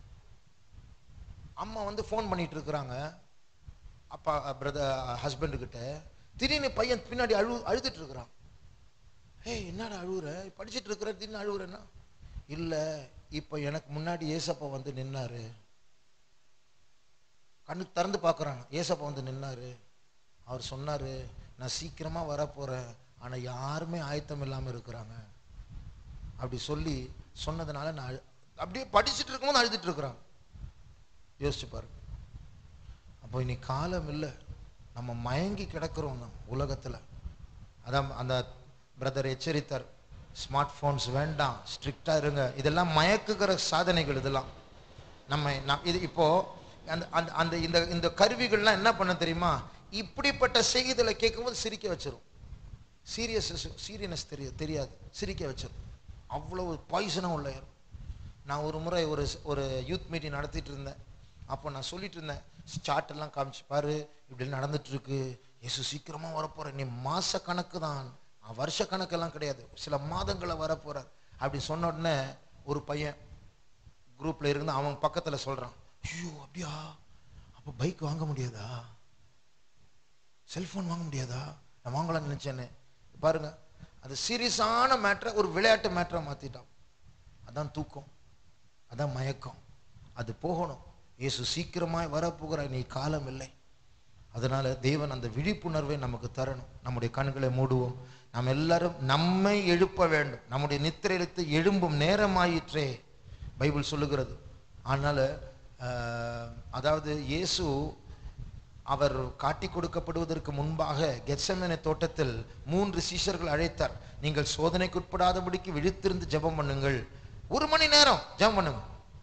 Speaker 1: அம்மா ஃபோன் பண்ணிட்டு இருக்கிறாங்க அப்பா ஹஸ்பண்ட் கிட்ட. திடீர்னு பையன் பின்னாடி அழுதுட்டு இருக்கிறான். ஏய் என்னடா அழுகுற, படிச்சுட்டு இருக்கிற, திடீர்னு அழுகுறேன்னா, இல்லை இப்போ எனக்கு முன்னாடி ஏசப்பா நின்னாரு. கண்ணுக்கு திறந்து பார்க்குறான், ஏசப்பா நின்னாரு. அவர் சொன்னாரு, நான் சீக்கிரமா வரப்போறேன், ஆனா யாருமே ஆயத்தம் இல்லாம இருக்கிறாங்க. அப்படி சொன்னதுனால நான் அப்படியே படிச்சுட்டு இருக்கும்போது அழுதுட்டு இருக்கிறான். யோசிச்சு பாருங்க. அப்போ இனி காலம் இல்லை, நம்ம மயங்கி கிடக்கிறோம் உலகத்துல. அதான் அந்த பிரதர் எச்சரித்தார், ஸ்மார்ட் போன்ஸ் வேண்டாம், ஸ்ட்ரிக்டா இருங்க. இதெல்லாம் மயக்குகிற சாதனைகள். இதெல்லாம் இது இப்போ அந்த இந்த கருவிகள்லாம் என்ன பண்ண தெரியுமா? இப்படிப்பட்ட செய்திகளை கேட்கும்போது சிரிக்க வச்சிரும். சீரியஸ்னஸ் தெரியாது, சிரிக்க வச்சிரும். அவ்வளவு பாய்சனாக உள்ள. நான் ஒரு முறை ஒரு யூத் மீட்டிங் நடத்திட்டு இருந்தேன். அப்போ நான் சொல்லிட்டு இருந்தேன், சார்ட் எல்லாம் காமிச்சு பாரு, இப்படி நடந்துட்டு இருக்கு, இயேசு சீக்கிரமா வரப்போறேன், நீ மாச கணக்கு தான், வருஷ கணக்கெல்லாம் கிடையாது, சில மாதங்களை வரப்போறார். அப்படி சொன்ன உடனே ஒரு பையன் குரூப்ல இருந்து அவன் பக்கத்துல சொல்றான், ஐயோ அப்படியா, அப்ப பைக் வாங்க முடியாதா, செல்போன் வாங்க முடியாதா, நான் வாங்கலாம்னு நினைச்சேன்னு. பாருங்க, அது சீரியஸான மேட்டரை ஒரு விளையாட்டு மேட்டரை மாத்திட்டான். அதான் தூக்கம், அதான் மயக்கம். அது போகணும். இயேசு சீக்கிரமாய் வரப்போகிறார், நீ காலம் இல்லை. அதனால தேவன் அந்த விழிப்புணர்வை நமக்கு தரணும். நம்முடைய கண்களை மூடுவோம். நாம் எல்லாரும் நம்மை எழுப்ப வேண்டும். நம்முடைய நித்திரையிலிருந்து எழும்பும் நேரமாயிற்றே பைபிள் சொல்லுகிறது. அதனால அதாவது இயேசு அவர் காட்டி கொடுக்கப்படுவதற்கு முன்பாக கெத்செமனே தோட்டத்தில் 3 சீஷர்கள் அழைத்தார். நீங்கள் சோதனைக்கு உட்படாதபடிக்கு விழித்திருந்து ஜெபம் பண்ணுங்கள், 1 மணி நேரம் ஜெபம் பண்ணுங்க.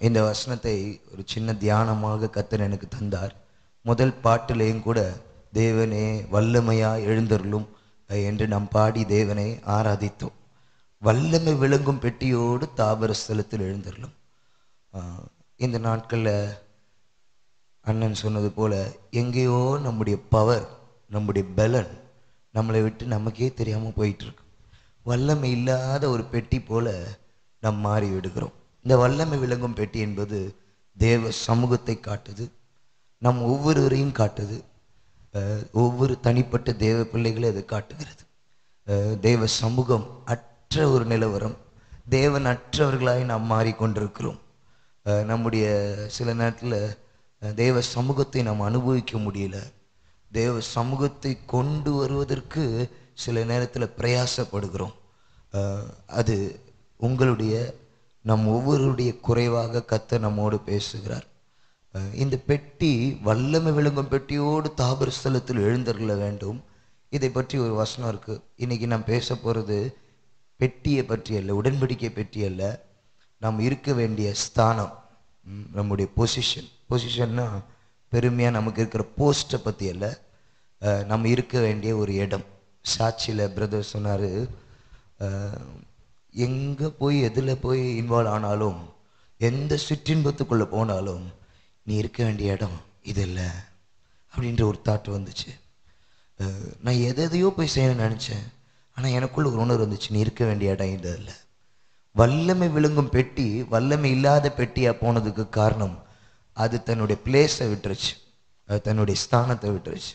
Speaker 3: இந்த வசனத்தை ஒரு சின்ன தியானமாக கர்த்தர் எனக்கு தந்தார். முதல் பாட்டிலேயும் கூட தேவனே வல்லமையா எழுந்தருளும் என்று நாம் பாடி தேவனை ஆராதித்தோம். வல்லமை விளங்கும் பெட்டியோடு தாபர ஸ்தலத்தில் எழுந்தருளும். இந்த நாட்களில் அண்ணன் சொன்னது போல எங்கேயோ நம்முடைய பவர், நம்முடைய பலன் நம்மளை விட்டு நமக்கே தெரியாமல் போயிட்டு இருக்கு. வல்லமை இல்லாத ஒரு பெட்டி போல நாம் மாறி விடுகிறோம். இந்த வல்லமை விளங்கும் பெட்டி என்பது தேவ சமூகத்தை காட்டுது, நம் ஒவ்வொருவரையும் காட்டுது. ஒவ்வொரு தனிப்பட்ட தேவ பிள்ளைகளை அது காட்டுகிறது. தேவ சமூகம் அற்ற ஒரு நிலவரம், தேவன் அற்றவர்களாய் நாம் மாறிக்கொண்டிருக்கிறோம். நம்முடைய சில நேரத்தில் தேவ சமூகத்தை நாம் அனுபவிக்க முடியல. தேவ சமூகத்தை கொண்டு வருவதற்கு சில நேரத்தில் பிரயாசப்படுகிறோம். அது உங்களுடைய நம் ஒவ்வொருடைய குறைவாக கர்த்தர் நம்மோடு பேசுகிறார். இந்த பெட்டி வல்லமை விளங்கும் பெட்டியோடு தாபர ஸ்தலத்தில் எழுந்தருள வேண்டும். இதை பற்றி ஒரு வசனம் இருக்கு. இன்னைக்கு நாம் பேச போகிறது பெட்டியை பற்றி அல்ல, உடன்படிக்கை பெட்டி அல்ல. நாம் இருக்க வேண்டிய ஸ்தானம், நம்முடைய பொசிஷன்னா பெருமையாக நமக்கு இருக்கிற போஸ்ட்டை பற்றி அல்ல, நம்ம இருக்க வேண்டிய ஒரு இடம். சாட்சியில் பிரதர் சொன்னார், எங்கே போய் எதில் போய் இன்வால்வ் ஆனாலும், எந்த சிற்றின்பத்துக்குள்ளே போனாலும் நீ இருக்க வேண்டிய இடம் இது இல்லை அப்படின்ற ஒரு தாட் வந்துச்சு. நான் எதையோ போய் செய்யணும்னு நினச்சேன், ஆனால் எனக்குள்ள ஒரு உணர்வு வந்துச்சு, நீ இருக்க வேண்டிய இடம் இது இல்லை. வல்லமை விளங்கும் பெட்டி வல்லமை இல்லாத பெட்டியாக போனதுக்கு காரணம் அது தன்னுடைய பிளேஸை விட்டுருச்சு, அது தன்னுடைய ஸ்தானத்தை விட்டுருச்சு.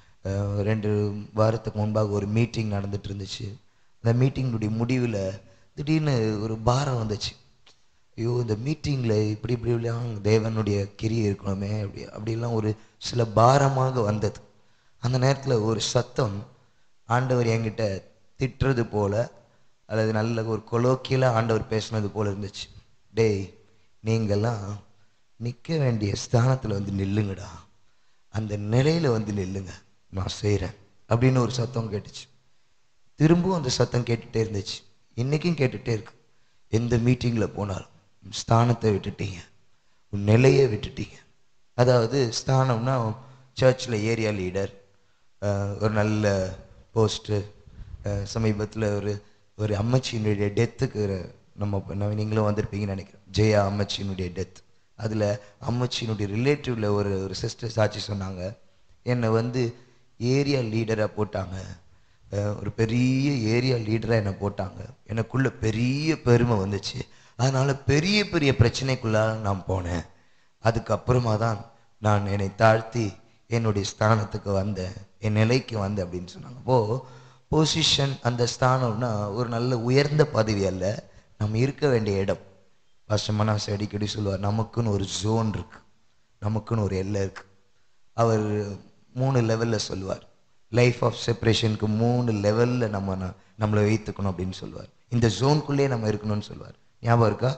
Speaker 3: 2 வாரத்துக்கு முன்பாக ஒரு மீட்டிங் நடந்துட்டு இருந்துச்சு. அந்த மீட்டிங்குடைய முடிவில் திடீர்னு ஒரு பாரம் வந்துச்சு. ஐயோ, இந்த மீட்டிங்கில் இப்படிலாம் தேவனுடைய கிரியை இருக்கணுமே, அப்படிலாம் ஒரு சில பாரமாக வந்தது. அந்த நேரத்தில் ஒரு சத்தம் ஆண்டவர் என்கிட்ட திட்டுறது போல, அல்லது நல்ல ஒரு கொலோக்கியலாக ஆண்டவர் பேசுனது போல இருந்துச்சு. டேய், நீங்கள்லாம் நிற்க வேண்டிய ஸ்தானத்தில் வந்து நில்லுங்கடா, அந்த நிலையில் வந்து நில்லுங்க, நான் செய்கிறேன் அப்படின்னு ஒரு சத்தம் கேட்டுச்சு. திரும்பவும் அந்த சத்தம் கேட்டுகிட்டே இருந்துச்சு, இன்றைக்கும் கேட்டுகிட்டே இருக்கு. எந்த மீட்டிங்கில் போனாலும் ஸ்தானத்தை விட்டுட்டீங்க, உன் நிலையை விட்டுட்டீங்க. அதாவது ஸ்தானம்னா சர்ச்சில் ஏரியா லீடர், ஒரு நல்ல போஸ்ட்டு. சமீபத்தில் ஒரு அம்மச்சியினுடைய டெத்துக்கு நம்ம நீங்களும் வந்திருப்பீங்கன்னு நினைக்கிறேன். ஜெயா அம்மச்சியினுடைய டெத். அதில் அம்மச்சியினுடைய ரிலேட்டிவில் ஒரு சிஸ்டர் சாட்சி சொன்னாங்க, என்னை வந்து ஏரியா லீடராக போட்டாங்க, ஒரு பெரிய ஏரியா லீடராக என்னை போட்டாங்க. எனக்குள்ள பெரிய பெருமை வந்துச்சு, அதனால் பெரிய பெரிய பிரச்சனைக்குள்ளாக நான் போனேன். அதுக்கப்புறமா தான் நான் என்னை தாழ்த்தி என்னுடைய ஸ்தானத்துக்கு வந்தேன், என் நிலைக்கு வந்தேன் அப்படின்னு சொன்னாங்க. அப்போது பொசிஷன், அந்த ஸ்தானம்னா ஒரு நல்ல உயர்ந்த பதவி அல்ல, நம்ம இருக்க வேண்டிய இடம். பாஸ்டர் மனாஸ் அடிக்கடி சொல்லுவார், நமக்குன்னு ஒரு ஜோன் இருக்கு, நமக்குன்னு ஒரு எல்லை இருக்கு. அவர் 3 லெவலில் சொல்லுவார். லைஃப் ஆஃப் செப்பரேஷனுக்கு 3 லெவலில் நம்மளை வைத்துக்கணும் அப்படின்னு சொல்லுவார். இந்த ஜோனுக்குள்ளேயே நம்ம இருக்கணும்னு சொல்லுவார். ஞாபகம் இருக்கா?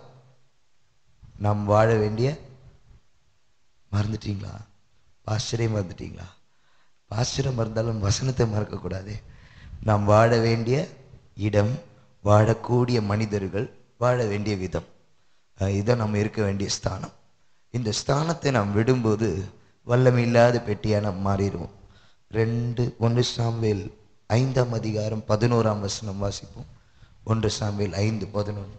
Speaker 3: நாம் வாழ வேண்டிய, மறந்துட்டீங்களா? பாஸ்டரே மறந்துட்டீங்களா? பாஸ்டரை மறந்தாலும் வசனத்தை மறக்கக்கூடாது. நாம் வாழ வேண்டிய இடம், வாழக்கூடிய மனிதர்கள், வாழ வேண்டிய விதம், இதான் நம்ம இருக்க வேண்டிய ஸ்தானம். இந்த ஸ்தானத்தை நாம் விடும்போது வல்லமை இல்லாத பெட்டியாக நாம் மாறிடுவோம். 1 சாமுவேல் 5ஆம் அதிகாரம் 11ஆம் வசனம் வாசிப்போம். 1 சாமுவேல் 5:11.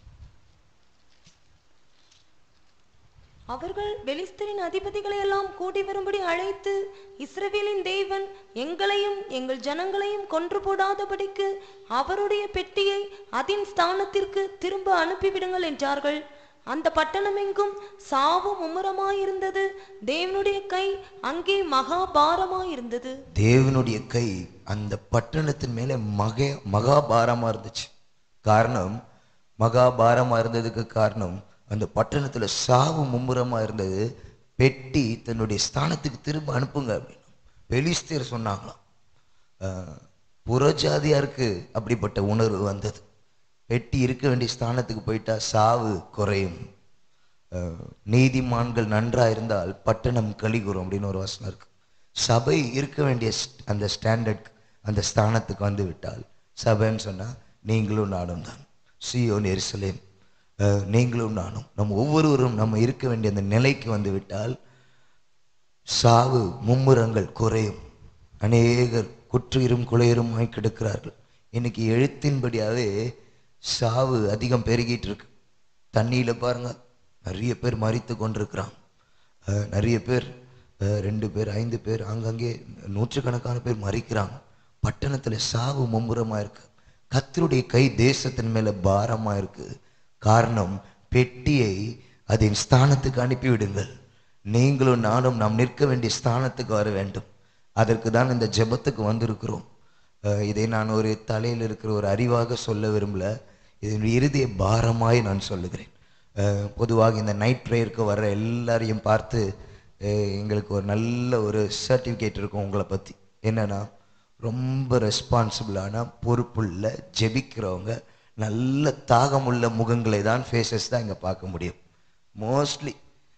Speaker 2: அவர்கள் பெலிஸ்தரின் அதிபதிகளை எல்லாம் கூடி வரும்படி அழைத்து, இஸ்ரவேலின் தேவன் எங்களையும் எங்கள் ஜனங்களையும் கொன்று போடாதபடிக்கு அவருடைய பெட்டியை அதன் ஸ்தானத்திற்கு திரும்ப அனுப்பிவிடுங்கள் என்றார்கள். அந்த பட்டணம் எங்கும் சாவும் மும்முரமாயிருந்தது. தேவனுடைய கை அங்கே மகாபாரமாயிருந்தது.
Speaker 3: தேவனுடைய கை அந்த பட்டணத்தின் மேலே மகாபாரமா இருந்துச்சு. காரணம், மகாபாரமா இருந்ததுக்கு காரணம், அந்த பட்டணத்துல சாவு மும்முரமா இருந்தது. பெட்டி தன்னுடைய ஸ்தானத்துக்கு திரும்ப அனுப்புங்க அப்படின்னு பெலிஸ்தர் சொன்னாங்களாம். புறஜாதியாருக்கு அப்படிப்பட்ட உணர்வு வந்தது. பெட்டி இருக்க வேண்டிய ஸ்தானத்துக்கு போயிட்டா சாவு குறையும், நீதிமான்கள் நன்றா இருந்தால் பட்டணம் கலிகூறும் அப்படின்னு ஒரு வசனம் இருக்கு. சபை இருக்க வேண்டிய அந்த ஸ்டாண்டர்ட், அந்த ஸ்தானத்துக்கு வந்து விட்டால், சபைன்னு சொன்னா நீங்களும் நானும் தான். சீயோன் எருசலேம், நீங்களும் நானும் நம்ம ஒவ்வொருவரும் நம்ம இருக்க வேண்டிய அந்த நிலைக்கு வந்து விட்டால் சாவு மும்முரங்கள் குறையும். அநேகர் குற்றுயிரும் குளையருமாய் கிடக்கிறார்கள். இன்னைக்கு எழுத்தின்படியாவே சாவு அதிகம் பெருகிட்டு இருக்கு. தண்ணியில பாருங்க, நிறைய பேர் மரித்து கொண்டிருக்கிறாங்க. நிறைய பேர் 2 பேர் 5 பேர் அங்கங்கே நூற்றுக்கணக்கான பேர் மறிக்கிறாங்க. பட்டணத்துல சாவு மும்முரமா இருக்கு. கர்த்தருடைய கை தேசத்தின் மேல பாரமா இருக்கு. காரணம், பெட்டியை அதன் ஸ்தானத்துக்கு அனுப்பி விடுங்கள். நீங்களும் நானும் நாம் நிற்க வேண்டிய ஸ்தானத்துக்கு வர வேண்டும். அதற்கு தான் இந்த ஜெபத்துக்கு வந்திருக்கிறோம். இதை நான் ஒரு தலையில் இருக்கிற ஒரு அறிவாக சொல்ல விரும்பல. இதன் இறுதிய பாரமாய் நான் சொல்லுகிறேன். பொதுவாக இந்த நைட் ப்ரேயருக்கு வர்ற எல்லாரையும் பார்த்து எங்களுக்கு ஒரு நல்ல ஒரு சர்டிஃபிகேட் இருக்கும் உங்களை பற்றி. என்னன்னா, ரொம்ப ரெஸ்பான்சிபிளான பொறுப்புள்ள ஜெபிக்கிறவங்க, நல்ல தாகமுள்ள முகங்களை தான், ஃபேஸஸ் தான் இங்கே பார்க்க முடியும் மோஸ்ட்லி.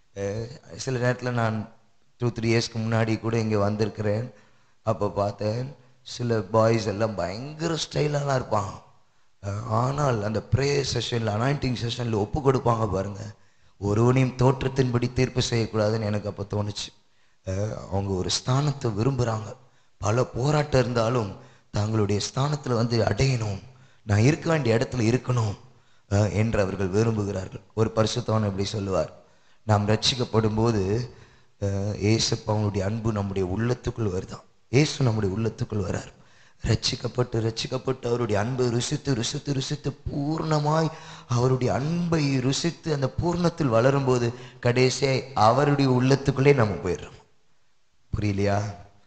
Speaker 3: சில நேரத்தில் நான் 2-3 இயர்ஸ்க்கு முன்னாடி கூட இங்கே வந்திருக்கிறேன். அப்போ பார்த்தேன் சில பாய்ஸ் எல்லாம் பயங்கர ஸ்டைலாலாம் இருப்பாங்க. ஆனால் அந்த ப்ரேயர் செஷனில், அனாயிண்டிங் செஷனில் ஒப்பு கொடுப்பாங்க பாருங்க, ஒருவனையும் தோற்றத்தின்படி தீர்ப்பு செய்யக்கூடாதுன்னு எனக்கு அப்போ தோணுச்சு. அவங்க ஒரு ஸ்தானத்தை விரும்புகிறாங்க. பல போராட்டம் இருந்தாலும் தங்களுடைய ஸ்தானத்தில் வந்து அடையணும், நான் இருக்க வேண்டிய இடத்துல இருக்கணும் என்று அவர்கள் விரும்புகிறார்கள். ஒரு பரிசுத்தவான் இப்படி சொல்லுவார், நாம் ரட்சிக்கப்படும் போது ஏசப்பாவுடைய அன்பு நம்முடைய உள்ளத்துக்குள் வருதான். ஏசு நம்முடைய உள்ளத்துக்குள் வரார். ரட்சிக்கப்பட்டு அவருடைய அன்பை ருசித்து பூர்ணமாய் அவருடைய அன்பை ருசித்து அந்த பூர்ணத்தில் வளரும்போது கடைசியாய் அவருடைய உள்ளத்துக்குள்ளே நம்ம போயிடுறோம். புரியலையா?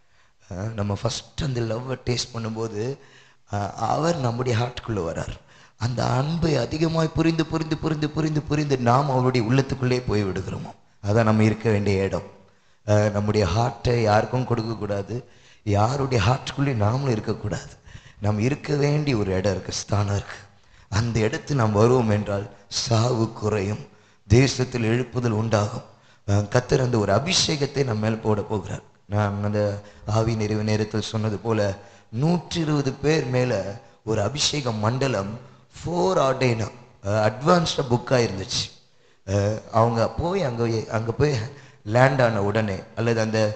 Speaker 3: நம்ம ஃபர்ஸ்ட் அந்த லவ்வை டேஸ்ட் பண்ணும்போது அவர் நம்முடைய ஹார்ட்டுக்குள்ளே வரார். அந்த அன்பை அதிகமாய் புரிந்து நாம் அவருடைய உள்ளத்துக்குள்ளே போய் விடுகிறோமோ, அதான் நம்ம இருக்க வேண்டிய இடம். நம்முடைய ஹார்ட்டை யாருக்கும் கொடுக்கக்கூடாது, யாருடைய ஹார்ட்டுக்குள்ளே நாமளும் இருக்கக்கூடாது. நாம் இருக்க வேண்டிய ஒரு இடம் இருக்கு, ஸ்தானம் இருக்கு. அந்த இடத்து நாம் வருவோம் என்றால் சாவு குறையும், தேசத்தில் எழுப்புதல் உண்டாகும். கர்த்தர் அந்த ஒரு அபிஷேகத்தை நம்ம மேல் போட போகிறார். நான் அந்த ஆவி நிறைவு நேரத்தில் சொன்னது போல 120 பேர் மேல ஒரு அபிஷேக மண்டலம் 4 ஆர்டைனா அட்வான்ஸ்டாக புக்காக இருந்துச்சு. அவங்க போய் அங்கே போய் லேண்ட் ஆன உடனே, அல்லது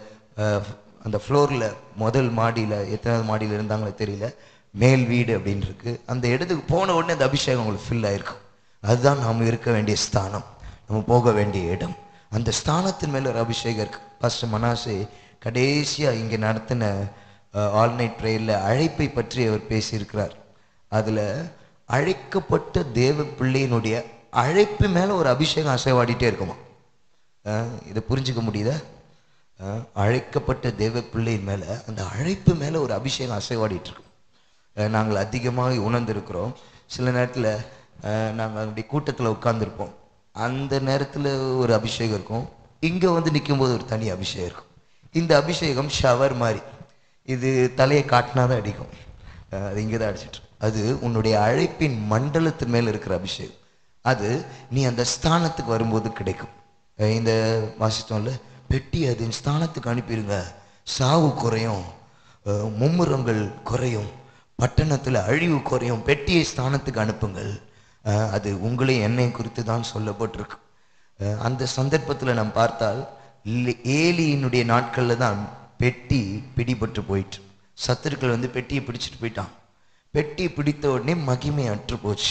Speaker 3: அந்த ஃப்ளோரில் முதல் மாடியில், எத்தனாவது மாடியில் இருந்தாங்களோ தெரியல, மேல் வீடு அப்படின்னு இருக்கு, அந்த இடத்துக்கு போன உடனே அந்த அபிஷேகம் உங்களுக்கு ஃபில் ஆயிருக்கும். அதுதான் நாம் இருக்க வேண்டிய ஸ்தானம், நம்ம போக வேண்டிய இடம். அந்த ஸ்தானத்தின் மேல ஒரு அபிஷேகம் இருக்கு. பாஸ்டர் மனாசே கடைசியாக இங்கே நடத்தின ஆல் நைட் ப்ரேயரில் அழைப்பை பற்றி அவர் பேசியிருக்கிறார். அதில் அழைக்கப்பட்ட தேவ பிள்ளையினுடைய அழைப்பு மேலே ஒரு அபிஷேகம் அசைவாடிட்டே இருக்குமா. இதை புரிஞ்சுக்க முடியுதா? அழைக்கப்பட்ட தேவ பிள்ளையின் மேலே, அந்த அழைப்பு மேலே ஒரு அபிஷேகம் அசைவாடிட்டு இருக்கும். நாங்கள் அதிகமாக உணர்ந்திருக்கிறோம். சில நேரத்தில் நாங்கள் அப்படி கூட்டத்தில் உட்கார்ந்துருப்போம், அந்த நேரத்தில் ஒரு அபிஷேகம் இருக்கும். இங்கே வந்து நிற்கும்போது ஒரு தனி அபிஷேகம் இருக்கும். இந்த அபிஷேகம் ஷவர் மாதிரி, இது தலையை காட்டினாதான் அடிக்கும், அது இங்கே தான் அடிச்சிட்டு. அது உன்னுடைய அழைப்பின் மண்டலத்தின் மேல் இருக்கிற அபிஷேகம். அது நீ அந்த ஸ்தானத்துக்கு வரும்போது கிடைக்கும். இந்த வாசித்தோம்ல, பெட்டி அதன் ஸ்தானத்துக்கு அனுப்பிடுங்க, சாவு குறையும், மும்முரங்கள் குறையும், பட்டணத்தில் அழிவு குறையும், பெட்டியை ஸ்தானத்துக்கு அனுப்புங்கள். அது உங்களை என்னை குறித்து தான் சொல்லப்பட்டிருக்கு. அந்த சந்தர்ப்பத்தில் நாம் பார்த்தால் ஏலியினுடைய நாட்களில் தான் பெட்டி பிடிபட்டு போயிட்டு, சத்துருக்கள் வந்து பெட்டியை பிடிச்சிட்டு போயிட்டான். பெட்டி பிடித்த உடனே மகிமை அற்று போச்சு.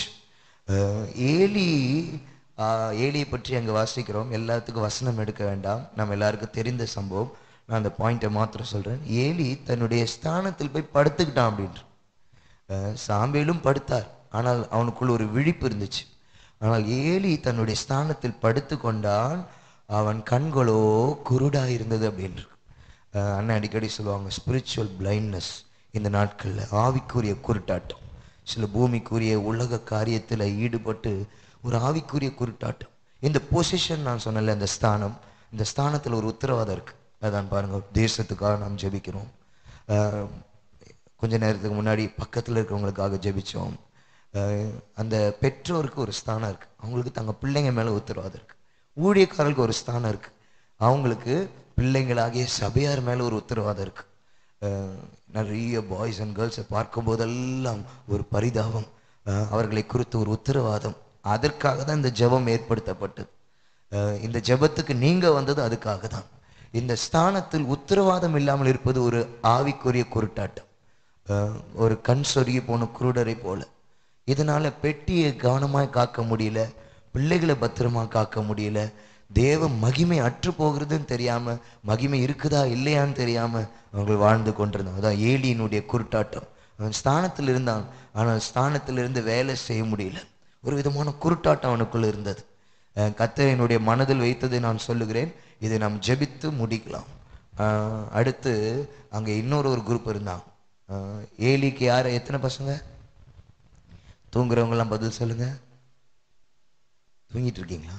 Speaker 3: ஏலியை பற்றி அங்கே வாசிக்கிறோம். எல்லாத்துக்கும் வசனம் எடுக்க வேண்டாம், நம்ம எல்லாருக்கும் தெரிந்த சம்பவம். நான் அந்த பாயிண்ட்டை மாத்திரம் சொல்கிறேன். ஏலி தன்னுடைய ஸ்தானத்தில் போய் படுத்துக்கிட்டான் அப்படின்ட்டு. சாம்பேலும் படுத்தார், ஆனால் அவனுக்குள்ள ஒரு விழிப்பு இருந்துச்சு. ஆனால் ஏலி தன்னுடைய ஸ்தானத்தில் படுத்து கொண்டான், அவன் கண்களோ குருடா இருந்தது அப்படின்ட்டு. அண்ணன் அடிக்கடி சொல்லுவாங்க, ஸ்பிரிச்சுவல் பிளைண்ட்னஸ் இந்த நாட்களில், ஆவிக்குரிய குருட்டாட்டம். சில பூமிக்குரிய உலக காரியத்தில் ஈடுபட்டு ஒரு ஆவிக்குரிய குருட்டாட்டம். இந்த பொசிஷன் நான் சொன்னல, அந்த ஸ்தானம், இந்த ஸ்தானத்தில் ஒரு உத்தரவாதம் இருக்கு. அதான் பாருங்க, தேசத்துக்காக நாம் ஜெபிக்கிறோம். கொஞ்ச நேரத்துக்கு முன்னாடி பக்கத்தில் இருக்கிறவங்களுக்காக ஜெபிச்சோம். அந்த பெற்றோருக்கு ஒரு ஸ்தானம் இருக்கு, அவங்களுக்கு தங்க பிள்ளைங்க மேல உத்தரவாதம் இருக்கு. ஊழியக்காரர்களுக்கு ஒரு ஸ்தானம் இருக்கு, அவங்களுக்கு பிள்ளைங்களாகிய சபையார் மேல ஒரு உத்தரவாதம் இருக்கு. நிறைய பாய்ஸ் அண்ட் கேர்ள்ஸை பார்க்கும் போதெல்லாம் ஒரு பரிதாபம், அவர்களை குறித்து ஒரு உத்தரவாதம். அதற்காக தான் இந்த ஜெபம் ஏற்படுத்தப்பட்டது. இந்த ஜெபத்துக்கு நீங்க வந்தது அதுக்காக தான். இந்த ஸ்தானத்தில் உத்தரவாதம் இல்லாமல் இருப்பது ஒரு ஆவிக்குரிய குருட்டாட்டம், ஒரு கண் சொருகி போன குருடரை போல. இதனால பெட்டியை கவனமாய் காக்க முடியல, பிள்ளைகளை பத்திரமா காக்க முடியல, தேவ மகிமை அற்று போகிறதுன்னு தெரியாம, மகிமை இருக்குதா இல்லையான்னு தெரியாம அவங்க வாழ்ந்து கொண்டிருந்தாங்க. அதான் ஏலியினுடைய குருட்டாட்டம். அவன் ஸ்தானத்தில் இருந்தான், ஆனால் ஸ்தானத்திலிருந்து வேலை செய்ய முடியல. ஒரு விதமான குருட்டாட்டம் அவனுக்குள்ள இருந்தது. கர்த்தர் என்னுடைய மனதில் வைத்ததை நான் சொல்லுகிறேன். இதை நாம் ஜெபித்து முடிக்கலாம். அடுத்து அங்க இன்னொரு குரூப் இருந்தாங்க. ஏலிக்கு யாரு, எத்தனை பசங்க? தூங்குறவங்க எல்லாம் பதில் சொல்லுங்க. தூங்கிட்டு இருக்கீங்களா?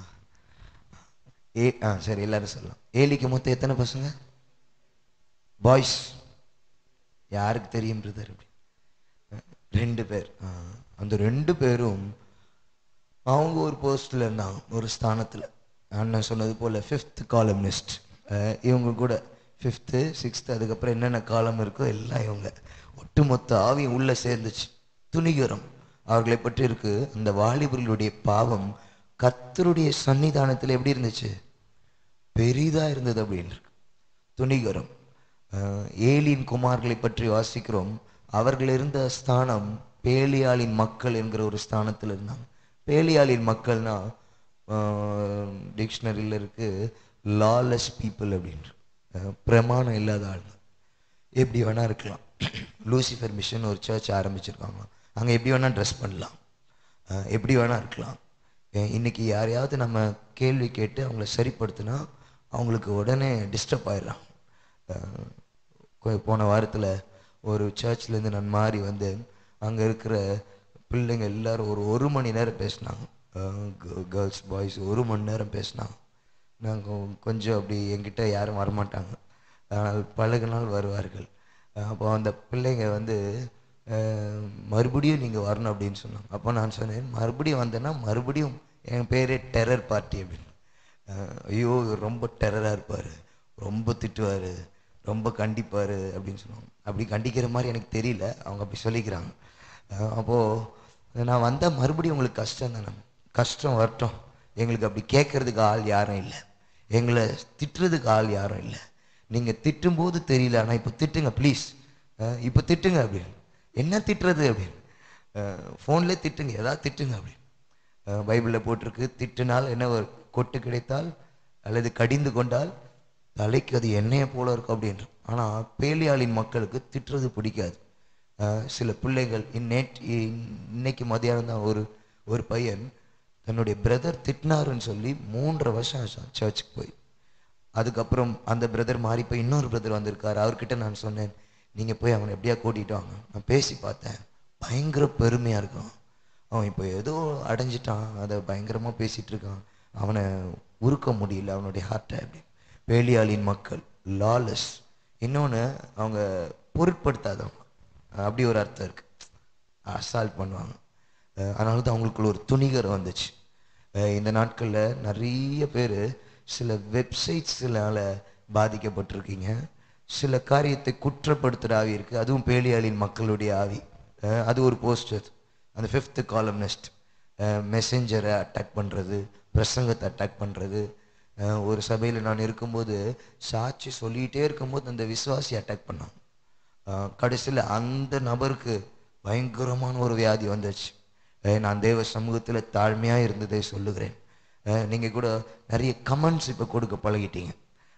Speaker 3: சரி, எல்லாரும் சொல்லலாம். ஏலிக்கு மொத்தம் எத்தனை பசங்க? பாய்ஸ் யாருக்கு தெரியும் பிரதர்? 2 பேர். அந்த 2 பேரும் அவங்க ஒரு போஸ்ட்ல இருந்தாங்க, ஒரு ஸ்தானத்துல. அண்ணன் சொன்னது போல 5th காலம்னிஸ்ட். இவங்க கூட 5th 6th அதுக்கப்புறம் என்னென்ன காலம் இருக்கோ எல்லாம் இவங்க. ஒட்டுமொத்த ஆவி உள்ள சேர்ந்துச்சு. துணிகரம் அவர்களை பற்றி இருக்கு. அந்த வாலிபர்களுடைய பாவம் கர்த்தருடைய சன்னிதானத்தில் எப்படி இருந்துச்சு? பெரிதா இருந்தது அப்படின்னு இருக்கு. துணிகரம். ஏலியின் குமார்களை பற்றி வாசிக்கிறோம். அவர்கள் இருந்த ஸ்தானம் பேலியாளின் மக்கள் என்கிற ஒரு ஸ்தானத்தில் இருந்தாங்க. பேலியாளின் மக்கள்னா டிக்ஷனரியில் இருக்கு லாலெஸ் பீப்புள் அப்படின்னு, பிரமாணம் இல்லாத ஆள். எப்படி வேணா இருக்கலாம். லூசிஃபர் மிஷன் ஒரு சர்ச் ஆரம்பிச்சிருக்காங்க. அங்கே எப்படி வேணா ட்ரெஸ் பண்ணலாம், எப்படி வேணா இருக்கலாம். இன்னைக்கு யாரையாவது நம்ம கேள்வி கேட்டு அவங்கள சரிப்படுத்தினா அவங்களுக்கு உடனே டிஸ்டர்ப் ஆயிடுறாங்க. போன வாரத்தில் ஒரு சர்ச்லேருந்து நான் மாறி வந்து அங்கே இருக்கிற பிள்ளைங்க எல்லாரும் ஒரு மணி நேரம் பேசினாங்க. கேர்ள்ஸ் பாய்ஸ் 1 மணி நேரம் பேசினாங்க. நாங்கள் கொஞ்சம் அப்படி என்கிட்ட யாரும் வரமாட்டாங்க, ஆனால் பழகினால் வருவார்கள். அப்போ அந்த பிள்ளைங்க வந்து மறுபடியும் நீங்கள் வரணும் அப்படின்னு சொன்னாங்க. அப்போ நான் சொன்னேன், மறுபடியும் வந்தேன்னா மறுபடியும் என் பேரே டெரர் பார்ட்டி அப்படின்னு. ஐயோ ரொம்ப டெரராக இருப்பார், ரொம்ப திட்டுவார், ரொம்ப கண்டிப்பார் அப்படின்னு சொன்னாங்க. அப்படி கண்டிக்கிற மாதிரி எனக்கு தெரியல, அவங்க அப்படி சொல்லிக்கிறாங்க. அப்போது நான் வந்தால் மறுபடியும் உங்களுக்கு கஷ்டம் தானே, கஷ்டம் வரட்டும், எங்களுக்கு அப்படி கேட்கறதுக்கு ஆள் யாரும் இல்லை, எங்களை திட்டுறதுக்கு ஆள் யாரும் இல்லை. நீங்கள் திட்டும்போது தெரியல, ஆனால் இப்போ திட்டுங்க ப்ளீஸ், இப்போ திட்டுங்க அப்படின்னு. என்ன திட்டுறது அப்படின்னு, ஃபோன்லேயே திட்டுங்க, ஏதாவது திட்டுங்க அப்படின்னு. பைபிளில் போட்டிருக்கு, திட்டுனால் என்ன ஒரு கொட்டு கிடைத்தால் அல்லது கடிந்து கொண்டால் தலைக்கு அது எண்ணெயை போல இருக்கும் அப்படின்ற. ஆனால் பேலியாளின் மக்களுக்கு திட்டுறது பிடிக்காது. சில பிள்ளைகள் இன்னைக்கு மதியானம் தான் ஒரு பையன் தன்னுடைய பிரதர் திட்டினாருன்னு சொல்லி 3.5 வருஷம் ஆச்சு சர்ச்சுக்கு போய். அதுக்கப்புறம் அந்த பிரதர் மாறி போய் இன்னொரு பிரதர் வந்திருக்காரு. அவர்கிட்ட நான் சொன்னேன், நீங்கள் போய் அவனை எப்படியா கூட்டிகிட்டு வாங்க. நான் பேசி பார்த்தேன், பயங்கர பெருமையாக இருக்கான். அவன் இப்போ ஏதோ அடைஞ்சிட்டான், அதை பயங்கரமாக பேசிகிட்டு இருக்கான், அவனை உருக்க முடியல அவனுடைய ஹார்ட்டை அப்படி. பேலியாளின் மக்கள் லாலெஸ், இன்னொன்று அவங்க பொருட்படுத்தாதவங்க, அப்படி ஒரு அர்த்தம் இருக்கு. அசால்ட் பண்ணுவாங்க. அதனால தான் அவங்களுக்குள்ள ஒரு துணிகரம் வந்துச்சு. இந்த நாட்களில் நிறைய பேர் சில வெப்சைட்ஸ்னால பாதிக்கப்பட்டிருக்கீங்க. சில காரியத்தை குற்றப்படுத்துகிற ஆவி இருக்குது, அதுவும் பேலியாளின் மக்களுடைய ஆவி. அது ஒரு போஸ்டர், அந்த 5th காலம்னிஸ்ட். மெசேஞ்சரை அட்டாக் பண்ணுறது, பிரசங்கத்தை அட்டாக் பண்ணுறது. ஒரு சபையில் நான் இருக்கும்போது சாட்சி சொல்லிகிட்டே இருக்கும்போது அந்த விசுவாசி அட்டாக் பண்ணாங்க. கடைசியில் அந்த நபருக்கு பயங்கரமான ஒரு வியாதி வந்துச்சு. நான் தேவ சமூகத்தில் தாழ்மையாக இருந்ததை சொல்லுகிறேன். நீங்கள் கூட நிறைய கமெண்ட்ஸ் இப்போ கொடுக்க பழகிட்டீங்க.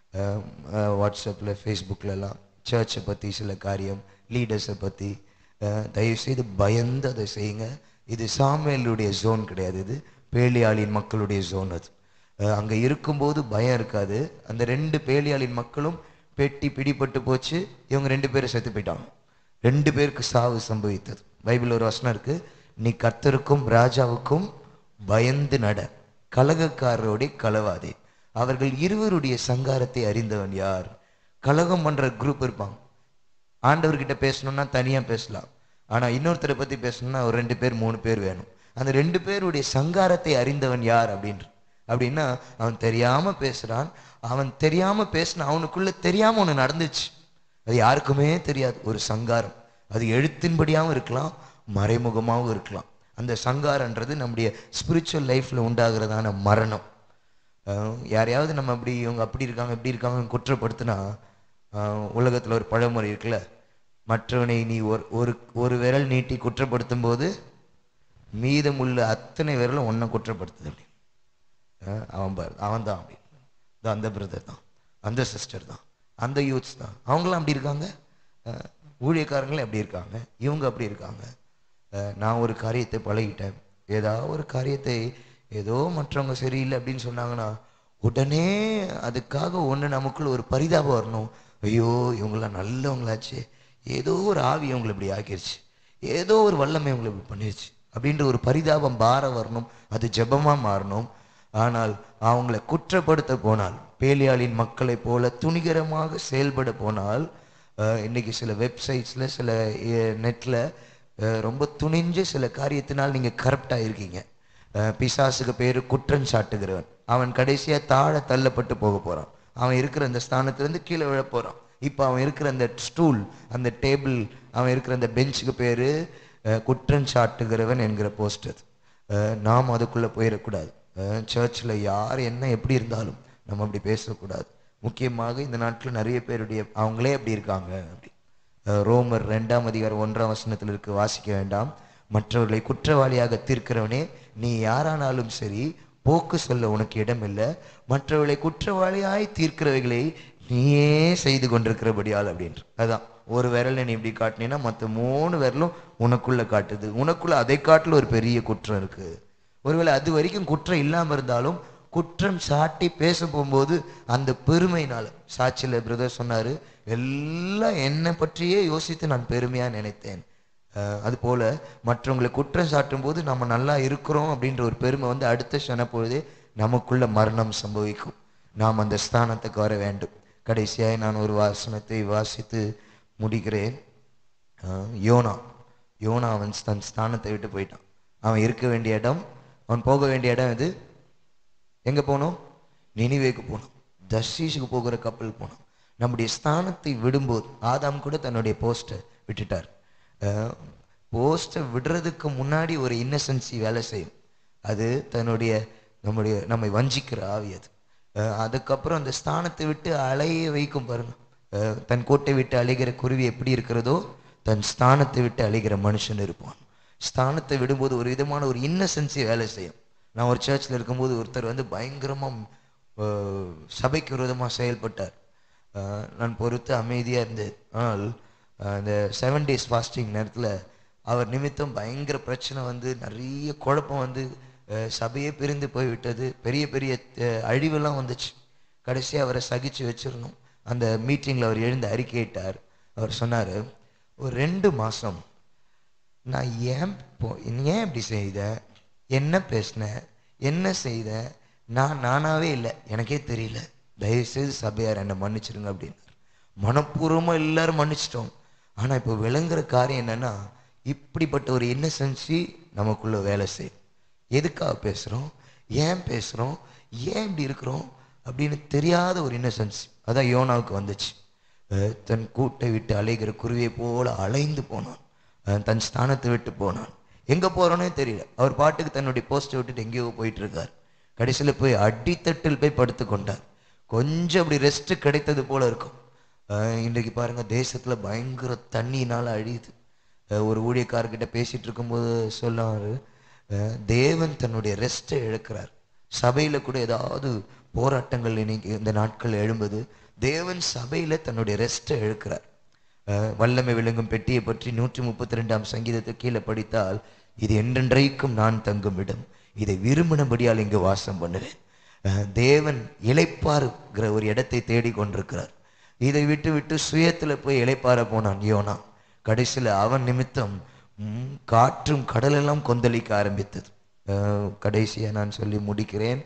Speaker 3: வாட்ஸ்அப்பில் ஃபேஸ்புக்கிலலாம் சர்ச்சை பற்றி சில காரியம், லீடர்ஸை பற்றி. தயவுசெய்து பயந்து அதை செய்யுங்க. இது சாமுவேலுடைய ஜோன் கிடையாது, இது பேலியாளின் மக்களுடைய ஜோன். அது அங்கே இருக்கும்போது பயம் இருக்காது. அந்த 2 பேலியாளின் மக்களும் பெட்டி பிடிபட்டு போச்சு, இவங்க 2 பேரும் செத்து போயிட்டாங்க. 2 பேருக்கு சாவு சம்பவித்தது. பைபிள் ஒரு வசனம் இருக்கு, நீ கர்த்தருக்கும் ராஜாவுக்கும் பயந்து நட, கலகக்காரரோட கலவாதே, அவர்கள் இருவருடைய சங்காரத்தை அறிந்தவன் யார். கலகம் பண்ற குரூப் இருப்பாங்க. ஆண்டவர்கிட்ட பேசணும்னா தனியா பேசலாம், ஆனா இன்னொருத்தரை பத்தி பேசணும்னா ஒரு 2 பேர் 3 பேர் வேணும். அந்த 2 பேருடைய சங்காரத்தை அறிந்தவன் யார் அப்படின்னா அவன் தெரியாம பேசுறான். அவன் தெரியாம பேசின அவனுக்குள்ள தெரியாம ஒண்ணு நடந்துச்சு, அது யாருக்குமே தெரியாது. ஒரு சங்காரம், அது எழுத்தின்படியாகவும் இருக்கலாம், மறைமுகமாகவும் இருக்கலாம். அந்த சங்காரன்றது நம்முடைய ஸ்பிரிச்சுவல் லைஃப்பில் உண்டாகிறதான மரணம். யாரையாவது நம்ம அப்படி இவங்க அப்படி இருக்காங்க இப்படி இருக்காங்கன்னு குற்றப்படுத்தினா, உலகத்தில் ஒரு பழமொழி இருக்குல்ல, மற்றவனை நீ ஒரு விரல் நீட்டி குற்றப்படுத்தும் போது மீதமுள்ள அத்தனை விரலும் ஒன்றை குற்றப்படுத்துது அப்படி. அவன் தான் அப்படி, அந்த பிரதர் தான், அந்த சிஸ்டர் தான், அந்த யூத்ஸ் தான், அவங்களாம் அப்படி இருக்காங்க, ஊழியக்காரங்களே அப்படி இருக்காங்க, இவங்க அப்படி இருக்காங்க. நான் ஒரு காரியத்தை பழகிட்டேன், ஏதாவது ஒரு காரியத்தை ஏதோ மற்றவங்க சரியில்லை அப்படின்னு சொன்னாங்கன்னா உடனே அதுக்காக ஒன்று நமக்குள்ள ஒரு பரிதாபம் வரணும். ஐயோ இவங்களாம் நல்லவங்களாச்சு, ஏதோ ஒரு ஆவி இவங்களை இப்படி ஆக்கிருச்சு, ஏதோ ஒரு வல்லமை இவங்களை இப்படி பண்ணிருச்சு அப்படின்ற ஒரு பரிதாபம் பாரம் வரணும், அது ஜெபமாக மாறணும். ஆனால் அவங்களை குற்றப்படுத்த போனால், பேலியாளின் மக்களை போல துணிகரமாக செயல்பட போனால், இன்னைக்கு சில வெப்சைட்ஸில் சில நெட்டில் ரொம்ப துணிஞ்சு சில காரியத்தினால் நீங்கள் கரப்டாக இருக்கீங்க. பிசாசுக்கு பேர் குற்றம் சாட்டுகிறவன். அவன் கடைசியாக தாழ தள்ளப்பட்டு போக போகிறான். அவன் இருக்கிற அந்த ஸ்தானத்துலேருந்து கீழே விழ போகிறான். இப்போ அவன் இருக்கிற அந்த ஸ்டூல், அந்த டேபிள், அவன் இருக்கிற அந்த பெஞ்சுக்கு பேர் குற்றம் சாட்டுகிறவன் என்கிற போஸ்டர். நாம் அதுக்குள்ளே போயிடக்கூடாது. சர்ச்சில் யார் என்ன எப்படி இருந்தாலும் நம்ம அப்படி பேசக்கூடாது. முக்கியமாக இந்த நாட்டில் நிறைய பேருடைய அவங்களே அப்படி இருக்காங்க. அப்படி ரோமர் 2:1 இருக்கு, வாசிக்க வேண்டாம். மற்றவர்களை குற்றவாளியாக தீர்க்கிறவனே, நீ யாரானாலும் சரி போக்கு சொல்ல உனக்கு இடம் இல்லை, மற்றவர்களை குற்றவாளியாய் தீர்க்கிறவைகளை நீயே செய்து கொண்டிருக்கிறபடியால் அப்படின்ற. அதான் ஒரு விரலை நீ இப்படி காட்டினீன்னா மற்ற 3 விரலும் உனக்குள்ள காட்டுது. உனக்குள்ள அதை காட்டில் ஒரு பெரிய குற்றம் இருக்கு. ஒருவேளை அது வரைக்கும் குற்றம் இல்லாமல் இருந்தாலும் குற்றம் சாட்டி பேச போகும்போது அந்த பெருமையினால, சாட்சியில் பிரதர் சொன்னாரு, எல்லாம் என்னை பற்றியே யோசித்து நான் பெருமையா நினைத்தேன். அது போல மற்றவங்களை குற்றம் சாட்டும் போது நம்ம நல்லா இருக்கிறோம் அப்படின்ற ஒரு பெருமை வந்து அடுத்த க்ஷண பொழுதே நமக்குள்ள மரணம் சம்பவிக்கும். நாம் அந்த ஸ்தானத்துக்கு வர வேண்டும். கடைசியாக நான் ஒரு வாசனத்தை வாசித்து முடிக்கிறேன். யோனா அவன் தன் ஸ்தானத்தை விட்டு போயிட்டான். அவன் இருக்க வேண்டிய இடம், அவன் போக வேண்டிய இடம் இது. எங்க போனோம்? நினிவேக்கு போனோம், தர்ஷீஷுக்கு போகிற கப்பல் போனோம். நம்முடைய ஸ்தானத்தை விடும்போது ஆதாம் கூட தன்னுடைய போஸ்ட்டை விட்டுட்டார். போஸ்ட்டை விடுறதுக்கு முன்னாடி ஒரு இன்னசென்சி வேலை செய்யும். அது நம்மை வஞ்சிக்கிற ஆவி அது. அதுக்கப்புறம் அந்த ஸ்தானத்தை விட்டு அலைய வைக்கும் பாருங்க. தன் கோட்டை விட்டு அலைகிற குருவி எப்படி இருக்கிறதோ, தன் ஸ்தானத்தை விட்டு அலைகிற மனுஷன் இருப்பான். ஸ்தானத்தை விடும்போது ஒரு விதமான ஒரு இன்னசென்சி வேலை செய்யும். நான் ஒரு சர்ச்சில் இருக்கும்போது ஒருத்தர் வந்து பயங்கரமாக சபைக்கு விரோதமாக செயல்பட்டார். நான் பொறுத்து அமைதியாக இருந்தேன். ஆனால் அந்த 7 days ஃபாஸ்டிங் நேரத்தில் அவர் நிமித்தம் பயங்கர பிரச்சனை வந்து நிறைய குழப்பம் வந்து சபையே பிரிந்து போய்விட்டது. பெரிய பெரிய அழிவெல்லாம் வந்துச்சு. கடைசியாக அவரை சகிச்சு வச்சிருந்தோம். அந்த மீட்டிங்கில் அவர் எழுந்து அறிக்கையிட்டார். அவர் சொன்னார், ஒரு 2 மாதம் நான் ஏன் இப்படி செய்தேன், என்ன பேசினேன், என்ன செய்தேன், நானாவே இல்லை, எனக்கே தெரியல, தயவுசெய்து சபையார் என்னை மன்னிச்சிருங்க அப்படின்னார். மனப்பூர்வமாக எல்லாரும் மன்னிச்சிட்டோம். ஆனால் இப்போ விளங்குற காரியம் என்னன்னா, இப்படிப்பட்ட ஒரு இன்னசென்சி நமக்குள்ள வேலை செய்யும். எதுக்காக பேசுகிறோம், ஏன் பேசுகிறோம், ஏன் இப்படி இருக்கிறோம் அப்படின்னு தெரியாத ஒரு இன்னசென்சி. அதான் யோனாவுக்கு வந்துச்சு. தன் கூட்டை விட்டு அலைகிற குருவியை போல அலைந்து போனான். தன் ஸ்தானத்தை விட்டு போனான். எங்கே போகிறோன்னே தெரியல. அவர் பாட்டுக்கு தன்னுடைய போஸ்ட்டை விட்டுட்டு எங்கேயோ போயிட்டு இருக்கார். கடைசியில் போய் அடித்தட்டில் போய் படுத்து கொண்டார். கொஞ்சம் அப்படி ரெஸ்ட் கிடைத்தது போல இருக்கும். இன்றைக்கு பாருங்க, தேசத்துல பயங்கர தண்ணினால அழியுது. ஒரு ஊழியக்காரர்கிட்ட பேசிட்டு இருக்கும்போது சொன்னாரு, தேவன் தன்னுடைய ரெஸ்ட்டை இழக்கிறார். சபையில கூட ஏதாவது போராட்டங்கள் இன்னைக்கு இந்த நாட்கள் எழும்புது. தேவன் சபையில தன்னுடைய ரெஸ்ட்டை இழக்கிறார். வல்லமை விளங்கும் பெட்டியை பற்றி 132ஆம் சங்கீதத்தை கீழே படித்தால், இது என்றென்றைக்கும் நான் தங்கும் இடம், இதை விரும்பினபடியால் இங்கு வாசம் பண்ணுவேன். தேவன் இளைப்பாறுகிற ஒரு இடத்தை தேடி கொண்டிருக்கிறார். இதை விட்டு விட்டு சுயத்துல போய் இளைப்பாற போனான் யோனா. கடைசியில் அவன் நிமித்தம் காற்றும் கடலெல்லாம் கொந்தளிக்க ஆரம்பித்தது. கடைசியா நான் சொல்லி முடிக்கிறேன்.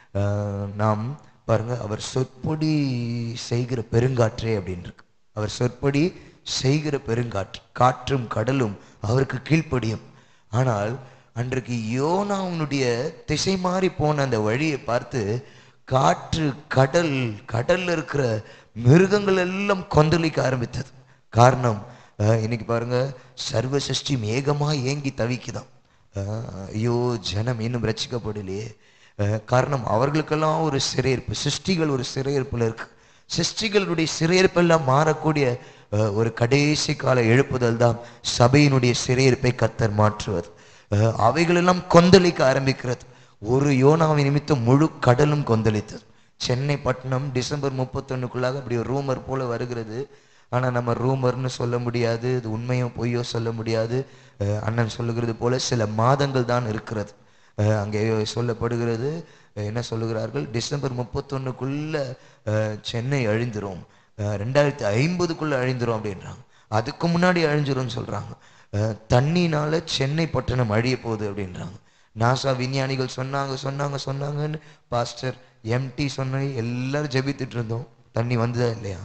Speaker 3: நாம் பாருங்க, அவர் சொற்பொடி செய்கிற பெருங்காற்றே அப்படின்னு இருக்கு. அவர் சொற்பொடி செய்கிற பெருங்காற்று, காற்றும் கடலும் அவருக்கு கீழ்ப்படியும். ஆனால் அன்றைக்கு யோனாவுடைய திசை மாறி போன அந்த வழியை பார்த்து காற்று, கடல்ல இருக்கிற மிருகங்கள் எல்லாம் கொந்தளிக்க ஆரம்பித்தது. காரணம், இன்னைக்கு பாருங்க, சர்வ சிருஷ்டி ஏகமா ஏங்கி தவிக்குதான். ஐயோ ஜனம் இன்னும் ரட்சிக்கப்படலையே. காரணம் அவர்களுக்கெல்லாம் ஒரு சிறையிருப்பு, சிருஷ்டிகள் ஒரு சிறையிருப்புல இருக்கு. சிருஷ்டிகளுடைய சிறையிருப்பெல்லாம் மாறக்கூடிய ஒரு கடைசி கால எழுப்புதல் தான் சபையினுடைய சிறையிருப்பை கர்த்தர் மாற்றுவது. அவைகளெல்லாம் கொந்தளிக்க ஆரம்பிக்கிறது. ஒரு யோனாவின் நிமித்தம் முழு கடலும் கொந்தளித்தது. சென்னை பட்டணம் டிசம்பர் 31க்குள்ளாக அப்படி ஒரு ரூமர் போல வருகிறது. ஆனா நம்ம ரூமர்னு சொல்ல முடியாது, இது உண்மையோ பொய்யோ சொல்ல முடியாது. அண்ணன் சொல்லுகிறது போல சில மாதங்கள் தான் இருக்கிறது. அங்கே சொல்லப்படுகிறது, என்ன சொல்லுகிறார்கள், டிசம்பர் 31க்குள்ள சென்னை அழிந்துரும், 2050க்குள்ள அழிந்துரும் அப்படின்றாங்க. அதுக்கு முன்னாடி அழிஞ்சிரும் சொல்றாங்க. தண்ணினால சென்னை பட்டணம் அழிய போகுது அப்படின்றாங்க. நாசா விஞ்ஞானிகள் சொன்னாங்கன்னு பாஸ்டர் எம்டி சொன்ன எல்லாரும் ஜெபித்துட்டு இருந்தோம். தண்ணி வந்ததா இல்லையா?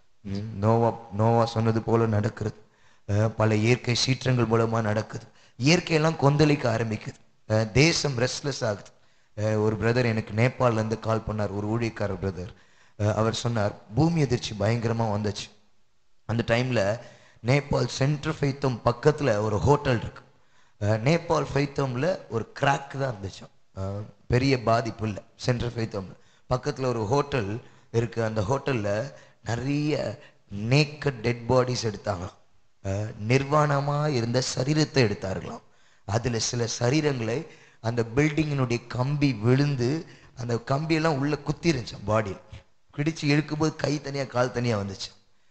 Speaker 3: நோவா சொன்னது போல நடக்கிறது. பல இயற்கை சீற்றங்கள் மூலமா நடக்குது. இயற்கையெல்லாம் கொந்தளிக்க ஆரம்பிக்குது. தேசம் ரெஸ்ட்லெஸ் ஆகுது. ஒரு பிரதர் எனக்கு நேபாள்ல இருந்து கால் பண்ணார், ஒரு ஊழியக்காரர் பிரதர். அவர் சொன்னார், பூமி அதிர்ச்சி பயங்கரமா வந்துச்சு. அந்த டைம்ல நேபாள் சென்ட்ரல் ஃபைத்தோம் பக்கத்துல ஒரு ஹோட்டல் இருக்கு. நேபாள் ஃபைத்தோம்ல ஒரு கிராக் தான் இருந்துச்சு, பெரிய பாதிப்பு இல்லை. சென்ட்ரல் ஃபைத்தோம்ல பக்கத்துல ஒரு ஹோட்டல் இருக்கு. அந்த ஹோட்டல்ல நிறைய நேக்கட் டெட் பாடிஸ் எடுத்தாங்களாம். நிர்வாணமா இருந்த சரீரத்தை எடுத்தார்களாம். அதுல சில சரீரங்களை அந்த பில்டிங்கினுடைய கம்பி விழுந்து அந்த கம்பியெல்லாம் உள்ள குத்தி இருந்துச்சு. பாடியில் பிடிச்சு இழுக்கும்போது கை தனியா கால் தனியா வந்துச்சு.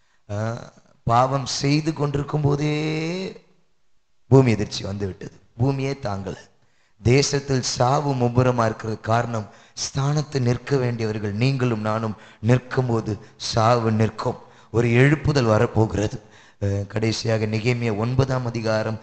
Speaker 3: பாவம் செய்து கொண்டிருக்கும் போதே பூமி எதிர்ச்சி வந்து விட்டது. பூமியே தாங்கல. தேசத்தில் சாவு மும்முரமா இருக்கிறது. காரணம், ஸ்தானத்தை நிற்க வேண்டியவர்கள் நீங்களும் நானும் நிற்கும் போது சாவு நிற்கும். ஒரு எழுப்புதல் வரப்போகிறது. கடைசியாக நெகேமியா 9ஆம் அதிகாரம்